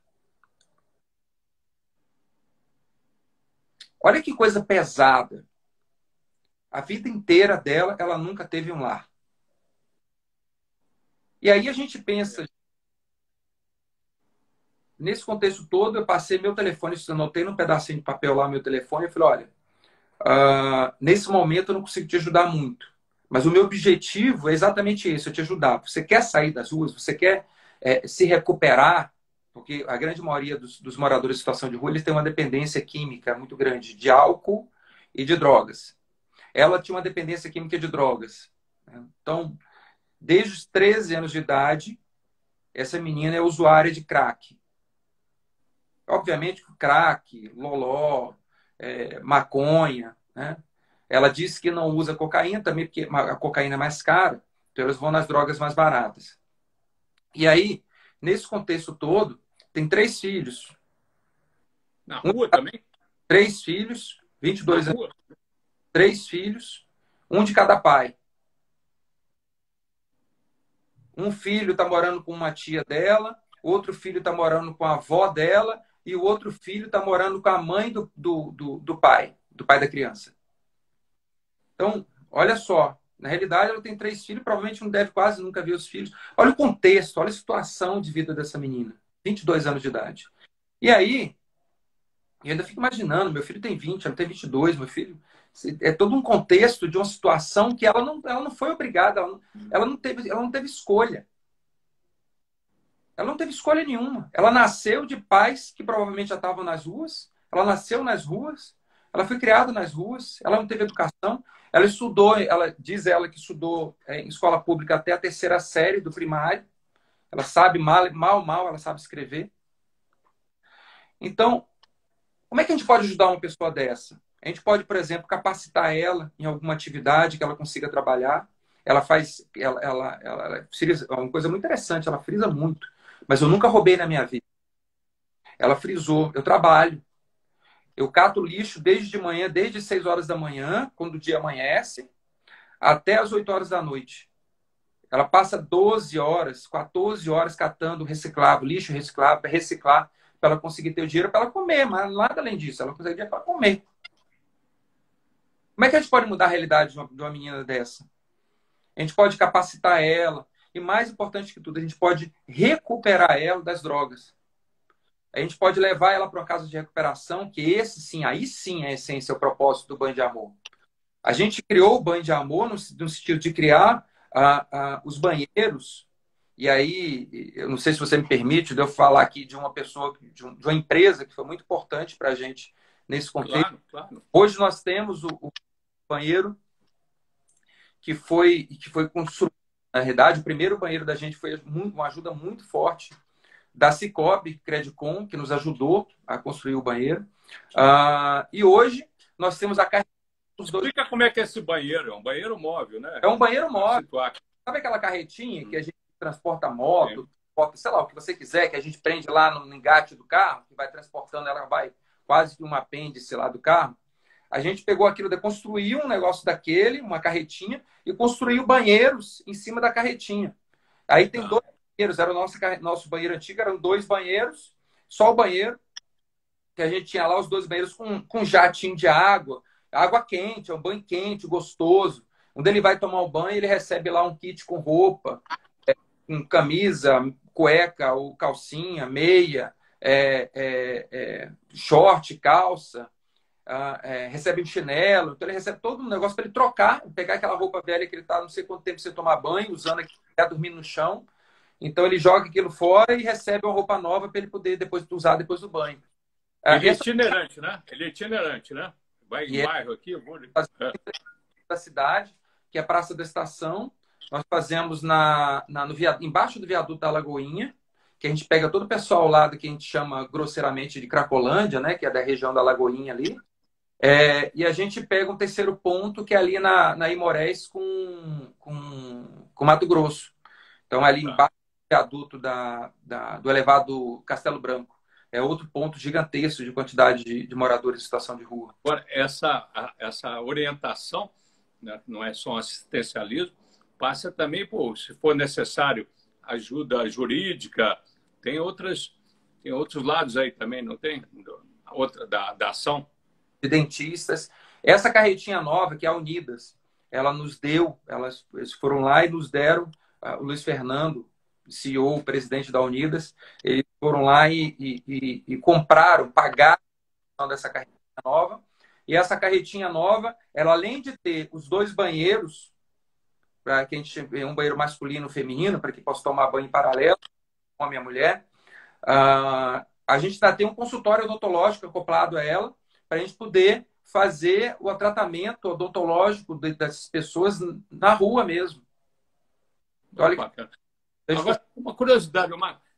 Speaker 2: Olha que coisa pesada. A vida inteira dela, ela nunca teve um lar. E aí a gente pensa, nesse contexto todo, eu passei meu telefone, anotei num pedacinho de papel lá meu telefone e falei, olha, nesse momento eu não consigo te ajudar muito. Mas o meu objetivo é exatamente esse, eu te ajudar. Você quer sair das ruas? Você quer se recuperar? Porque a grande maioria dos moradores em situação de rua, eles têm uma dependência química muito grande de álcool e de drogas. Ela tinha uma dependência química de drogas. Então, desde os 13 anos de idade, essa menina é usuária de crack. Obviamente, crack, loló, maconha, né? Ela disse que não usa cocaína também, porque a cocaína é mais cara, então eles vão nas drogas mais baratas. E aí, nesse contexto todo, tem 3 filhos.
Speaker 1: Na rua também?
Speaker 2: 3 filhos, 22
Speaker 1: Na
Speaker 2: anos,
Speaker 1: rua?
Speaker 2: 3 filhos, um de cada pai. Um filho está morando com uma tia dela, outro filho está morando com a avó dela, e o outro filho está morando com a mãe do pai da criança. Então, olha só, na realidade ela tem 3 filhos, provavelmente não deve quase nunca ver os filhos. Olha o contexto, olha a situação de vida dessa menina, 22 anos de idade. E aí, eu ainda fico imaginando, meu filho tem 20, ela tem 22, meu filho. É todo um contexto de uma situação que ela não foi obrigada, ela não teve escolha. Ela não teve escolha nenhuma. Ela nasceu de pais que provavelmente já estavam nas ruas. Ela nasceu nas ruas. Ela foi criada nas ruas. Ela não teve educação. Ela estudou, diz ela que estudou em escola pública até a 3ª série do primário. Ela sabe mal, ela sabe escrever. Então, como é que a gente pode ajudar uma pessoa dessa? A gente pode, por exemplo, capacitar ela em alguma atividade que ela consiga trabalhar. Ela faz, ela frisa, uma coisa muito interessante, ela frisa muito. Mas eu nunca roubei na minha vida. Ela frisou, eu trabalho. Eu cato lixo desde de manhã, desde 6 horas da manhã, quando o dia amanhece, até as 8 horas da noite. Ela passa 12 horas, 14 horas catando reciclável, lixo reciclável, para reciclar, para ela conseguir ter o dinheiro para ela comer, mas nada além disso, ela consegue dinheiro para comer. Como é que a gente pode mudar a realidade de uma menina dessa? A gente pode capacitar ela, e mais importante que tudo, a gente pode recuperar ela das drogas. A gente pode levar ela para uma casa de recuperação, que esse sim, aí sim é a essência, é o propósito do Banho de Amor. A gente criou o Banho de Amor no sentido de criar os banheiros. E aí, eu não sei se você me permite, de eu falar aqui de uma pessoa, de uma empresa que foi muito importante para a gente nesse contexto.
Speaker 1: Claro, claro.
Speaker 2: Hoje nós temos o banheiro que foi construído. Na verdade, o primeiro banheiro da gente foi uma ajuda muito forte da Cicobi Credicom, que nos ajudou a construir o banheiro. E hoje nós temos a carretinha.
Speaker 1: Explica como é que é esse banheiro. É um banheiro móvel, né?
Speaker 2: É um banheiro móvel. Sabe aquela carretinha que a gente transporta moto, transporta, sei lá, o que você quiser, que a gente prende lá no engate do carro, que vai transportando, ela vai quase que um apêndice lá do carro. A gente pegou aquilo, construiu um negócio daquele, uma carretinha, e construiu banheiros em cima da carretinha. Aí tem 2 banheiros, era o nosso banheiro antigo, eram 2 banheiros, só o banheiro, que a gente tinha lá os 2 banheiros com jatinho de água quente, é um banho quente, gostoso. Onde ele vai tomar o banho, ele recebe lá um kit com roupa, com camisa, cueca ou calcinha, meia, short, calça, recebe um chinelo, então ele recebe todo um negócio para ele trocar, pegar aquela roupa velha que ele está não sei quanto tempo sem tomar banho, usando aqui, tá dormindo no chão. Então ele joga aquilo fora e recebe uma roupa nova para ele poder depois usar depois do banho.
Speaker 1: Ele é itinerante, né? Ele é itinerante, né? Vai em bairro aqui, eu vou...
Speaker 2: da cidade, que é a Praça da Estação. nós fazemos embaixo do viaduto da Lagoinha, que a gente pega todo o pessoal lá do que a gente chama grosseiramente de Cracolândia, né? Que é da região da Lagoinha ali. E a gente pega um terceiro ponto que é ali na Imorés com Mato Grosso. Então, ali
Speaker 1: Tá.
Speaker 2: embaixo do viaduto do elevado Castelo Branco. É outro ponto gigantesco de quantidade de moradores em situação de rua.
Speaker 1: Agora, essa orientação, né, não é só um assistencialismo, passa também por, se for necessário, ajuda jurídica, tem outros lados aí também, não tem? Outra da ação.
Speaker 2: De dentistas. Essa carretinha nova, que é a Unidas, ela nos deu, eles foram lá e nos deram, o Luiz Fernando, CEO, presidente da Unidas, eles foram lá e compraram, pagaram dessa carretinha nova. E essa carretinha nova, ela além de ter os 2 banheiros, para que a gente um banheiro masculino e feminino, para que possa tomar banho em paralelo com a minha mulher, a gente ainda tem um consultório odontológico acoplado a ela, para a gente poder fazer o tratamento odontológico dessas pessoas na rua mesmo. Olha
Speaker 1: Bacana. Agora, uma curiosidade,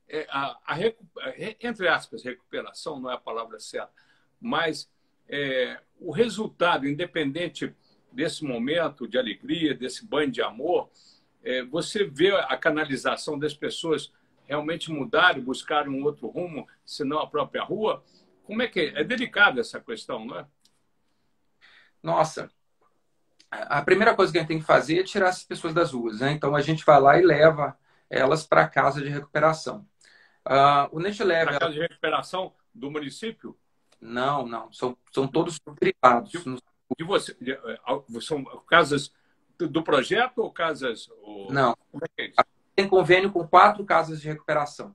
Speaker 1: entre aspas, recuperação não é a palavra certa, mas o resultado, independente desse momento de alegria, desse banho de amor, você vê a canalização das pessoas realmente mudarem, buscarem um outro rumo, senão a própria rua. Como é que é? É delicada essa questão, não é?
Speaker 2: Nossa, a primeira coisa que a gente tem que fazer é tirar essas pessoas das ruas, né? Então a gente vai lá e leva elas para a casa de recuperação. O Neste leva.
Speaker 1: Para casa de recuperação do município?
Speaker 2: Não. São todos privados.
Speaker 1: De você, são casas do projeto ou casas.
Speaker 2: Não.
Speaker 1: Como é que é isso?
Speaker 2: Tem convênio com 4 casas de recuperação.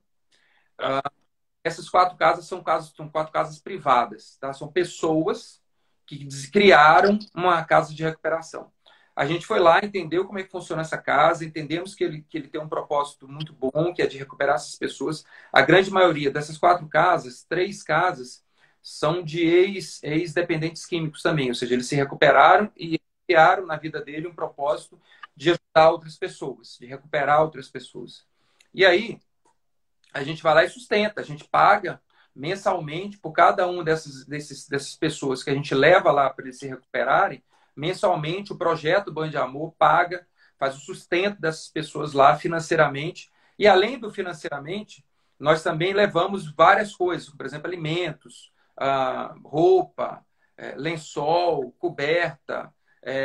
Speaker 2: Essas 4 casas são 4 casas privadas, tá? São pessoas que criaram uma casa de recuperação. A gente foi lá, entendeu como é que funciona essa casa, entendemos que ele tem um propósito muito bom, que é de recuperar essas pessoas. A grande maioria dessas 4 casas, 3 casas, são de ex-dependentes químicos também, ou seja, eles se recuperaram e criaram na vida dele um propósito de ajudar outras pessoas, de recuperar outras pessoas. E aí, a gente vai lá e sustenta, a gente paga mensalmente por cada uma dessas pessoas que a gente leva lá para eles se recuperarem. Mensalmente, o projeto Banho de Amor paga, faz o sustento dessas pessoas lá financeiramente. E além do financeiramente, nós também levamos várias coisas, por exemplo, alimentos, roupa, lençol, coberta,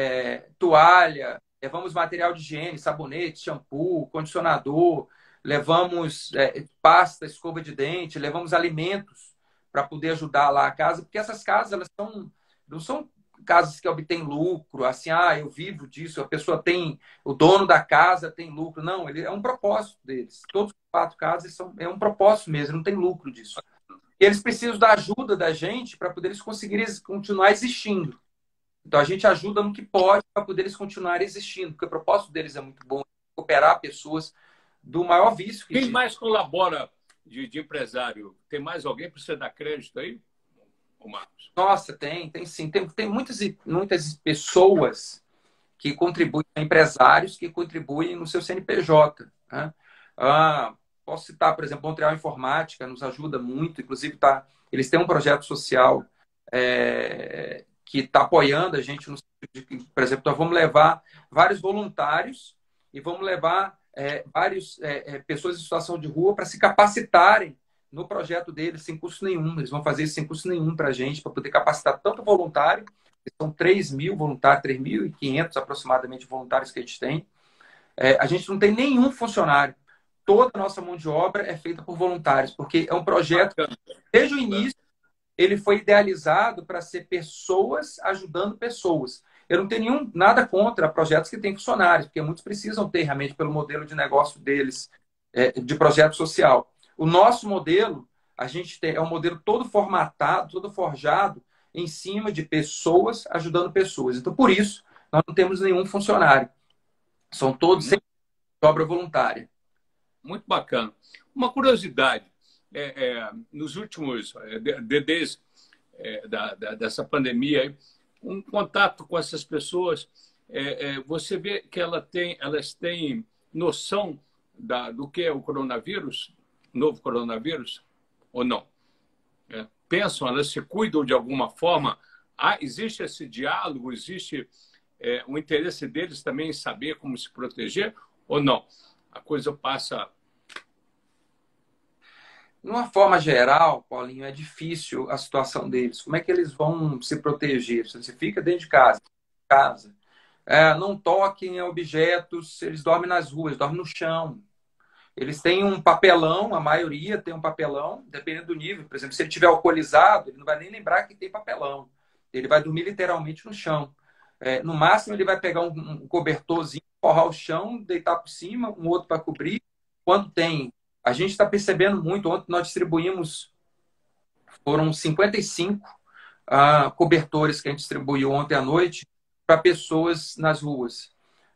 Speaker 2: toalha, levamos material de higiene, sabonete, shampoo, condicionador, levamos pasta, escova de dente, levamos alimentos para poder ajudar lá a casa, porque essas casas elas não são casas que obtêm lucro, assim, eu vivo disso, a pessoa tem, o dono da casa tem lucro. Não, ele é um propósito deles. Todos os 4 casas é um propósito mesmo, não tem lucro disso. E eles precisam da ajuda da gente para poder eles conseguirem continuar existindo. Então a gente ajuda no que pode para poder eles continuarem existindo, porque o propósito deles é muito bom, recuperar pessoas do maior vício que
Speaker 1: Quem mais colabora de empresário? Tem mais alguém para você dar crédito aí, Marcos?
Speaker 2: Nossa, tem sim. Tem muitas pessoas que contribuem, empresários que contribuem no seu CNPJ. Né? Posso citar, por exemplo, Montreal Informática, nos ajuda muito. Inclusive, eles têm um projeto social que está apoiando a gente. Por exemplo, nós vamos levar vários voluntários e vamos levar várias pessoas em situação de rua para se capacitarem no projeto deles sem custo nenhum. Eles vão fazer isso sem custo nenhum para a gente, para poder capacitar tanto voluntário, são 3.000 voluntários, 3.500 aproximadamente voluntários que a gente tem. A gente não tem nenhum funcionário. Toda a nossa mão de obra é feita por voluntários, porque é um projeto que, desde o início, ele foi idealizado para ser pessoas ajudando pessoas. Eu não tenho nada contra projetos que têm funcionários, porque muitos precisam ter realmente pelo modelo de negócio deles, de projeto social. O nosso modelo, a gente é um modelo todo formatado, todo forjado em cima de pessoas ajudando pessoas. Então, por isso, nós não temos nenhum funcionário. São todos sem obra voluntária.
Speaker 1: Muito bacana. Uma curiosidade, nos últimos, desde dessa pandemia, um contato com essas pessoas, você vê que elas têm noção do que é o coronavírus, novo coronavírus, ou não? Pensam, elas se cuidam de alguma forma? Existe esse diálogo, existe o interesse deles também em saber como se proteger, ou não? A coisa passa...
Speaker 2: De uma forma geral, Paulinho, é difícil a situação deles. Como é que eles vão se proteger? Você fica dentro de casa. Não toquem em objetos, eles dormem nas ruas, dormem no chão. Eles têm um papelão, a maioria tem um papelão, dependendo do nível. Por exemplo, se ele estiver alcoolizado, ele não vai nem lembrar que tem papelão. Ele vai dormir literalmente no chão. No máximo, ele vai pegar um cobertorzinho, forrar o chão, deitar por cima, um outro para cobrir. Quando tem... A gente está percebendo muito. Ontem nós distribuímos, foram 55 cobertores que a gente distribuiu ontem à noite para pessoas nas ruas.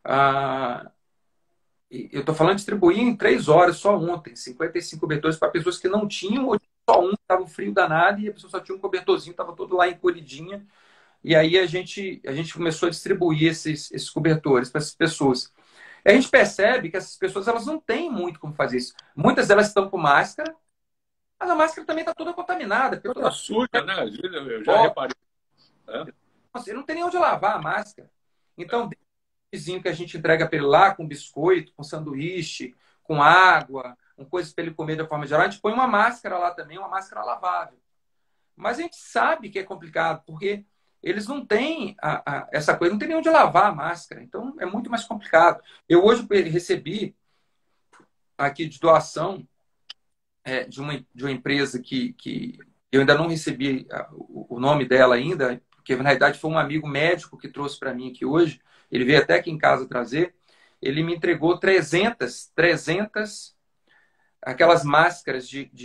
Speaker 2: Eu estou falando de distribuir em 3 horas só ontem, 55 cobertores para pessoas que não tinham, ou só um, estava um frio danado, e a pessoa só tinha um cobertorzinho, estava todo lá encolhidinha. E aí a gente começou a distribuir esses cobertores para essas pessoas. E a gente percebe que essas pessoas elas não têm muito como fazer isso. Muitas delas estão com máscara, mas a máscara também está toda contaminada.
Speaker 1: Toda suja, né? Eu já reparei.
Speaker 2: Ele não tem nem onde lavar a máscara. Então, vizinho que a gente entrega para ele lá com biscoito, com sanduíche, com água, com coisas para ele comer de forma geral, a gente põe uma máscara lá também, uma máscara lavável. Mas a gente sabe que é complicado, porque eles não têm essa coisa, não tem nem onde lavar a máscara. Então, é muito mais complicado. Eu hoje recebi aqui de doação de uma empresa que eu ainda não recebi o nome dela ainda, porque na realidade foi um amigo médico que trouxe para mim aqui hoje. Ele veio até aqui em casa trazer. Ele me entregou 300 aquelas máscaras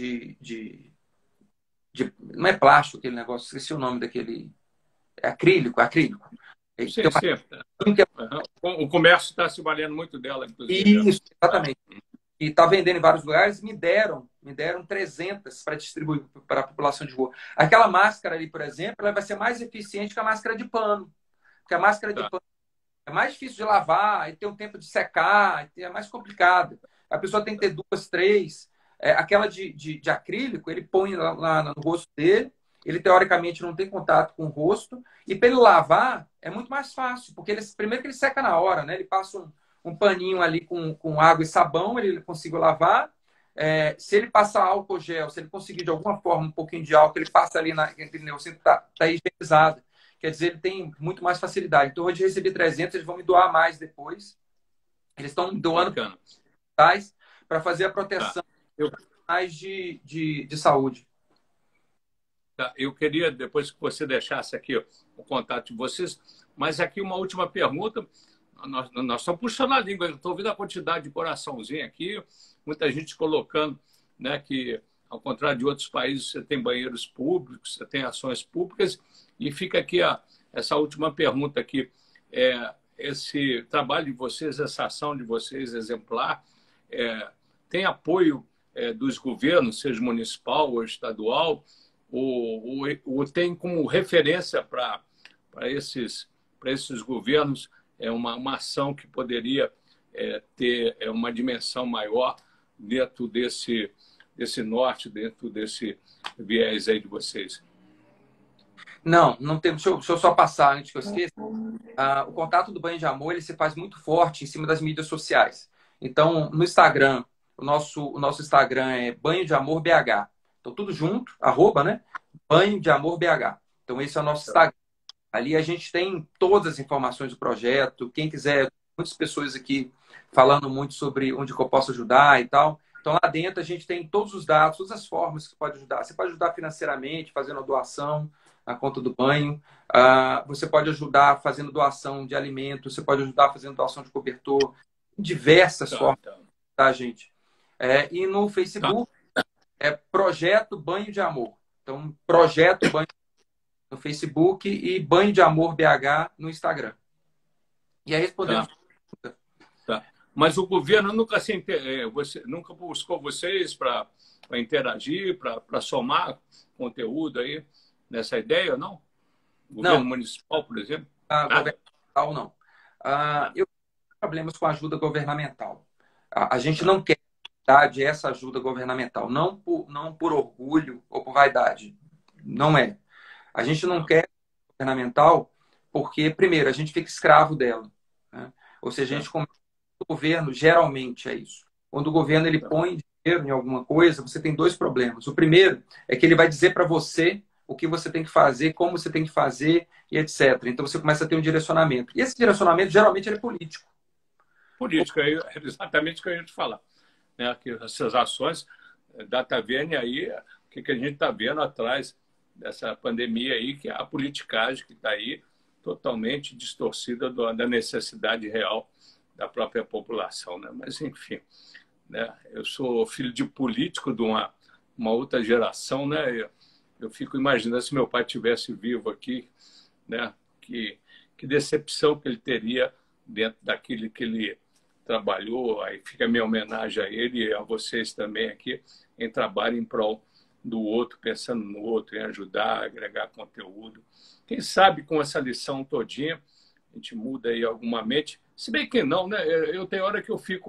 Speaker 2: não é plástico aquele negócio, esqueci o nome daquele. É acrílico.
Speaker 1: Sim, sim. O comércio está se valendo muito dela, inclusive.
Speaker 2: Isso, exatamente. E está vendendo em vários lugares. Me deram 300 para distribuir para a população de rua. Aquela máscara ali, por exemplo, ela vai ser mais eficiente que a máscara de pano. Porque a máscara de pano é mais difícil de lavar, e tem um tempo de secar, é mais complicado. A pessoa tem que ter 2, 3. Aquela de acrílico, ele põe lá no rosto dele, ele teoricamente não tem contato com o rosto, e para ele lavar é muito mais fácil, porque primeiro que ele seca na hora, né? Ele passa um paninho ali com água e sabão, ele consegue lavar. Se ele passar álcool gel, se ele conseguir de alguma forma um pouquinho de álcool, ele passa ali naquele negocinho, tá higienizado. Quer dizer, ele tem muito mais facilidade. Então, hoje eu recebi 300, eles vão me doar mais depois. Eles estão doando para fazer a proteção mais de saúde.
Speaker 1: Eu queria, depois que você deixasse aqui o contato de vocês, mas aqui uma última pergunta. Nós estamos puxando a língua, estou ouvindo a quantidade de coraçãozinho aqui, muita gente colocando, né, que, ao contrário de outros países, você tem banheiros públicos, você tem ações públicas, e fica aqui essa última pergunta aqui. Esse trabalho de vocês, essa ação de vocês exemplar, tem apoio dos governos, seja municipal ou estadual, ou tem como referência para esses governos uma ação que poderia ter uma dimensão maior dentro desse norte, dentro desse viés aí de vocês?
Speaker 2: Não temos. Deixa eu só passar antes que eu esqueça. O contato do Banho de Amor ele se faz muito forte em cima das mídias sociais. Então, no Instagram, o nosso Instagram é Banho de Amor BH. Então, tudo junto, @ né? Banho de Amor BH. Então, esse é o nosso Instagram. Ali a gente tem todas as informações do projeto. Quem quiser, muitas pessoas aqui falando muito sobre onde que eu posso ajudar e tal. Então, lá dentro a gente tem todos os dados, todas as formas que pode ajudar. Você pode ajudar financeiramente, fazendo a doação na conta do banho. Você pode ajudar fazendo doação de alimentos. Você pode ajudar fazendo doação de cobertor. Diversas formas, tá, gente? E no Facebook é Projeto Banho de Amor. Então, Projeto Banho no Facebook e Banho de Amor BH no Instagram. E aí respondendo.
Speaker 1: Tá. Mas o governo nunca nunca buscou vocês para interagir, para somar conteúdo aí nessa ideia, não? O governo municipal, por exemplo?
Speaker 2: Governo municipal, não. Eu tenho problemas com a ajuda governamental. A gente não quer dar essa ajuda governamental, não por orgulho ou por vaidade. Não é. A gente não quer governamental porque, primeiro, a gente fica escravo dela, né? Ou seja, a gente começa o governo, geralmente é isso. Quando o governo ele põe dinheiro em alguma coisa, você tem dois problemas. O primeiro é que ele vai dizer para você o que você tem que fazer, como você tem que fazer e etc. Então você começa a ter um direcionamento. E esse direcionamento, geralmente, ele é político.
Speaker 1: Política, é exatamente o que eu ia te falar. Né? Que essas ações, data vênia aí, o que a gente está vendo atrás dessa pandemia aí, que é a politicagem que está aí, totalmente distorcida da necessidade real da própria população. Né? Mas, enfim, né? Eu sou filho de político de uma outra geração, né? Eu fico imaginando se meu pai tivesse vivo aqui, né? Que decepção que ele teria dentro daquilo que ele trabalhou. Aí fica a minha homenagem a ele e a vocês também aqui, em trabalho em prol do outro, pensando no outro, em ajudar, agregar conteúdo. Quem sabe com essa lição todinha, a gente muda aí alguma mente. Se bem que não, né? Eu tenho hora que eu fico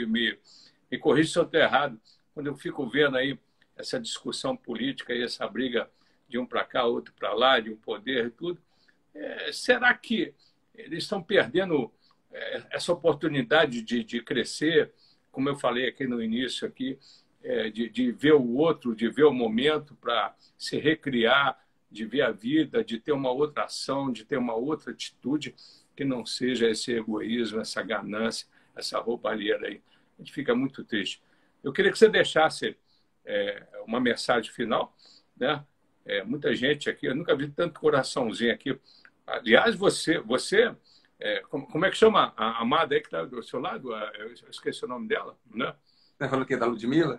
Speaker 1: me corrija se eu estou errado, quando eu fico vendo aí essa discussão política e essa briga de um para cá, outro para lá, de um poder e tudo, será que eles estão perdendo essa oportunidade de crescer, como eu falei aqui no início, aqui, de ver o outro, de ver o momento para se recriar, de ver a vida, de ter uma outra ação, de ter uma outra atitude que não seja esse egoísmo, essa ganância, essa roubalheira aí. A gente fica muito triste. Eu queria que você deixasse uma mensagem final, né? Muita gente aqui, eu nunca vi tanto coraçãozinho aqui. Aliás, você como é que chama a amada aí que está do seu lado? Eu esqueci o nome dela, né?
Speaker 2: Você falou que é da Ludmilla?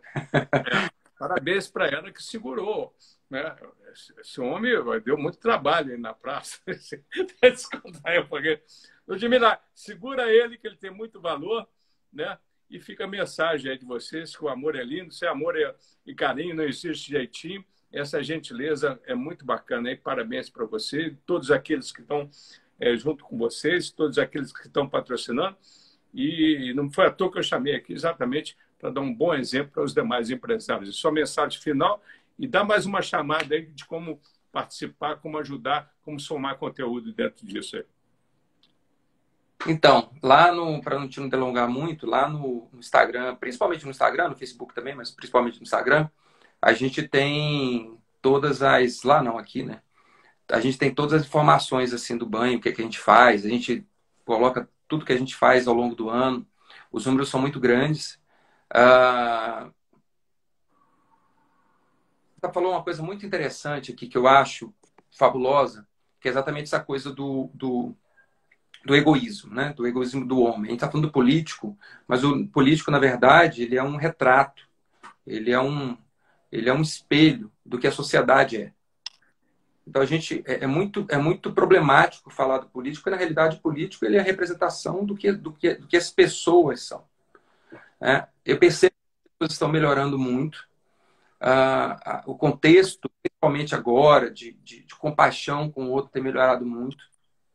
Speaker 1: Parabéns para ela que segurou, né? Esse homem deu muito trabalho aí na praça. Descontar, porque Ludmilla, segura ele que ele tem muito valor, né? E fica a mensagem aí de vocês, que o amor é lindo, se amor e carinho, não existe jeitinho. Essa gentileza é muito bacana. E parabéns para você, todos aqueles que estão junto com vocês, todos aqueles que estão patrocinando. E não foi à toa que eu chamei aqui exatamente para dar um bom exemplo para os demais empresários. E sua mensagem final e dá mais uma chamada aí de como participar, como ajudar, como somar conteúdo dentro disso aí.
Speaker 2: Então, para não te delongar muito, lá no Instagram, principalmente no Instagram, no Facebook também, mas principalmente no Instagram, a gente tem todas as... Lá não, aqui, né? A gente tem todas as informações assim do banho, o que a gente faz, a gente coloca tudo que a gente faz ao longo do ano. Os números são muito grandes. Você falou uma coisa muito interessante aqui que eu acho fabulosa, que é exatamente essa coisa do egoísmo, né? Do egoísmo do homem. A gente está falando do político, mas o político, na verdade, ele é um retrato, ele é um espelho do que a sociedade é. Então, a gente é muito problemático falar do político, porque, na realidade, o político ele é a representação do que as pessoas são. Né? Eu percebo que as pessoas estão melhorando muito. O contexto, principalmente agora, de compaixão com o outro, tem melhorado muito.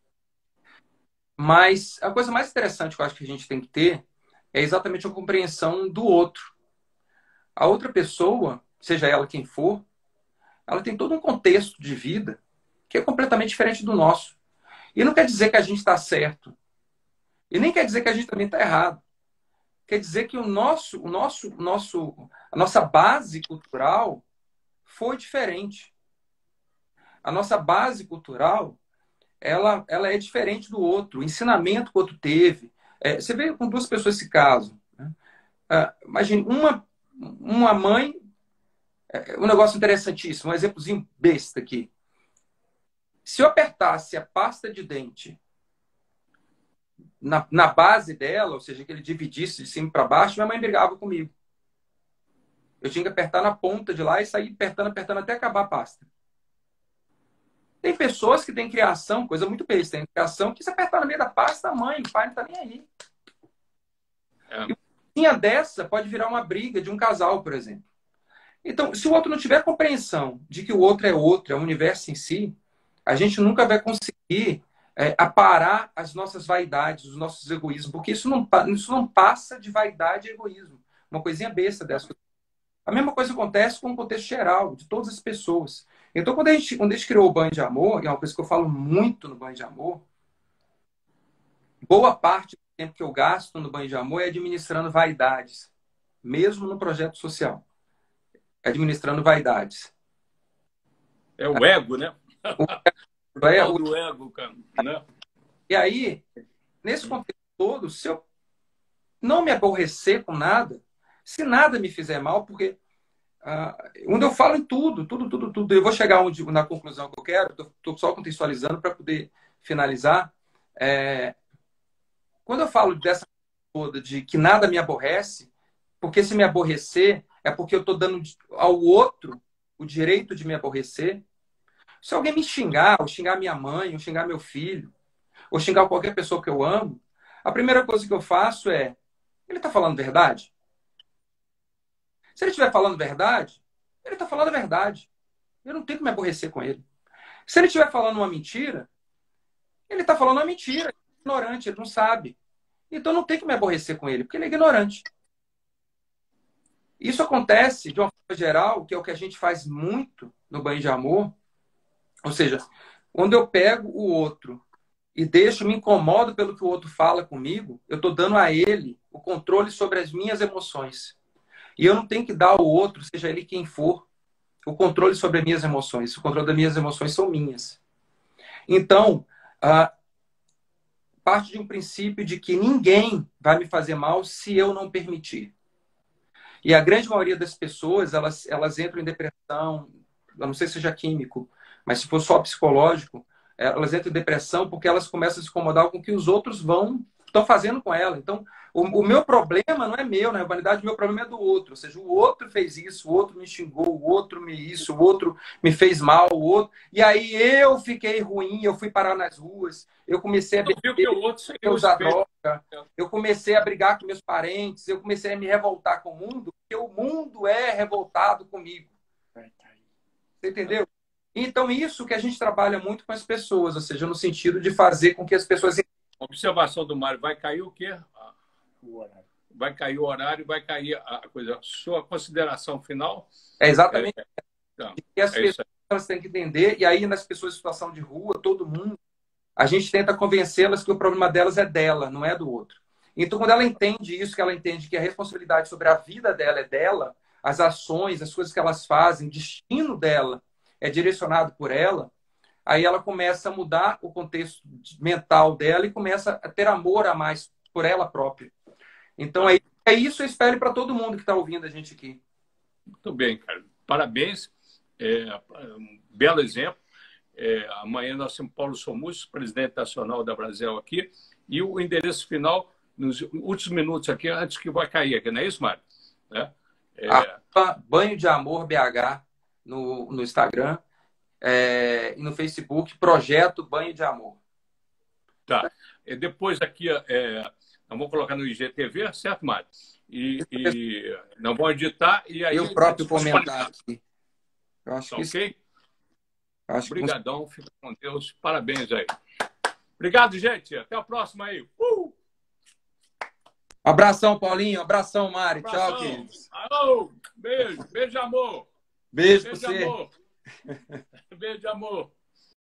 Speaker 2: Mas a coisa mais interessante que eu acho que a gente tem que ter é exatamente a compreensão do outro. A outra pessoa, seja ela quem for, ela tem todo um contexto de vida que é completamente diferente do nosso. E não quer dizer que a gente está certo. E nem quer dizer que a gente também está errado. Quer dizer que a nossa base cultural foi diferente. A nossa base cultural ela é diferente do outro. O ensinamento que o outro teve. Você vê com duas pessoas esse caso. Né? Imagine, uma mãe. Um negócio interessantíssimo, um exemplozinho besta aqui. Se eu apertasse a pasta de dente na base dela, ou seja, que ele dividisse de cima para baixo, minha mãe brigava comigo. Eu tinha que apertar na ponta de lá e sair apertando até acabar a pasta. Tem pessoas que têm criação, coisa muito besta, tem criação que se apertar no meio da pasta, a mãe, o pai não está nem aí. E uma coisinha dessa pode virar uma briga de um casal, por exemplo. Então, se o outro não tiver compreensão de que o outro, é o universo em si, a gente nunca vai conseguir aparar as nossas vaidades, os nossos egoísmos, porque isso não passa de vaidade e egoísmo. Uma coisinha besta dessa. A mesma coisa acontece com o contexto geral, de todas as pessoas. Então, quando a gente criou o Banho de Amor, e é uma coisa que eu falo muito no Banho de Amor, boa parte do tempo que eu gasto no Banho de Amor é administrando vaidades, mesmo no projeto social. Administrando vaidades.
Speaker 1: É o ego, né?
Speaker 2: O,
Speaker 1: O tal do ego, cara, né?
Speaker 2: E aí, nesse contexto todo, se eu não me aborrecer com nada, se nada me fizer mal, porque onde eu falo em tudo, eu vou chegar na conclusão que eu quero, estou só contextualizando para poder finalizar. Quando eu falo dessa toda de que nada me aborrece, porque se me aborrecer é porque eu estou dando ao outro o direito de me aborrecer. Se alguém me xingar, ou xingar minha mãe, ou xingar meu filho, ou xingar qualquer pessoa que eu amo, a primeira coisa que eu faço é: ele está falando verdade? Se ele estiver falando verdade, ele está falando a verdade. Eu não tenho que me aborrecer com ele. Se ele estiver falando uma mentira, ele está falando uma mentira. Ele é ignorante, ele não sabe. Então não tem que me aborrecer com ele, porque ele é ignorante. Isso acontece, de uma forma geral, que é o que a gente faz muito no Banho de Amor. Ou seja, quando eu pego o outro e me incomodo pelo que o outro fala comigo, eu estou dando a ele o controle sobre as minhas emoções. E eu não tenho que dar ao outro, seja ele quem for, o controle sobre as minhas emoções. O controle das minhas emoções são minhas. Então, parte de um princípio de que ninguém vai me fazer mal se eu não permitir. E a grande maioria das pessoas, elas entram em depressão, eu não sei se seja químico, mas se for só psicológico, elas entram em depressão porque elas começam a se incomodar com o que os outros estão fazendo com ela. Então, o meu problema não é meu, na realidade, o meu problema é do outro. Ou seja, o outro fez isso, o outro me xingou, o outro o outro me fez mal, o outro. E aí eu fiquei ruim, eu fui parar nas ruas, eu comecei a beber, a usar droga, eu comecei a brigar com meus parentes, eu comecei a me revoltar com o mundo, porque o mundo é revoltado comigo. Você entendeu? Então, isso que a gente trabalha muito com as pessoas, ou seja, no sentido de fazer com que as pessoas...
Speaker 1: Observação do Mário, vai cair o quê? O horário. Vai cair o horário, vai cair a coisa. Sua consideração final?
Speaker 2: É exatamente.
Speaker 1: Então,
Speaker 2: e as pessoas elas têm que entender, e aí nas pessoas em situação de rua, todo mundo, a gente tenta convencê-las que o problema delas é dela, não é do outro. Então, quando ela entende isso, que ela entende que a responsabilidade sobre a vida dela é dela, as ações, as coisas que elas fazem, o destino dela é direcionado por ela, aí ela começa a mudar o contexto mental dela e começa a ter amor a mais por ela própria. Então, é isso, eu espero para todo mundo que está ouvindo a gente aqui.
Speaker 1: Muito bem, cara. Parabéns. Um belo exemplo. Amanhã nós temos Paulo Somus, presidente nacional da Brasel aqui, e o endereço final, nos últimos minutos aqui, antes que vai cair aqui, não é isso, Mário?
Speaker 2: Banho de Amor BH no Instagram e no Facebook, Projeto Banho de Amor.
Speaker 1: Tá. Depois aqui, nós vamos colocar no IGTV, certo, Mário? E nós vamos editar e aí...
Speaker 2: Eu próprio comentar aqui. Eu acho que
Speaker 1: ok? Obrigadão, fica com Deus. Parabéns aí. Obrigado, gente. Até a próxima aí.
Speaker 2: Abração, Paulinho. Abração, Mari.
Speaker 1: Abração.
Speaker 2: Tchau, queridos.
Speaker 1: Alô, beijo. Beijo, amor.
Speaker 2: Beijo pra você.
Speaker 1: Amor. Beijo, amor.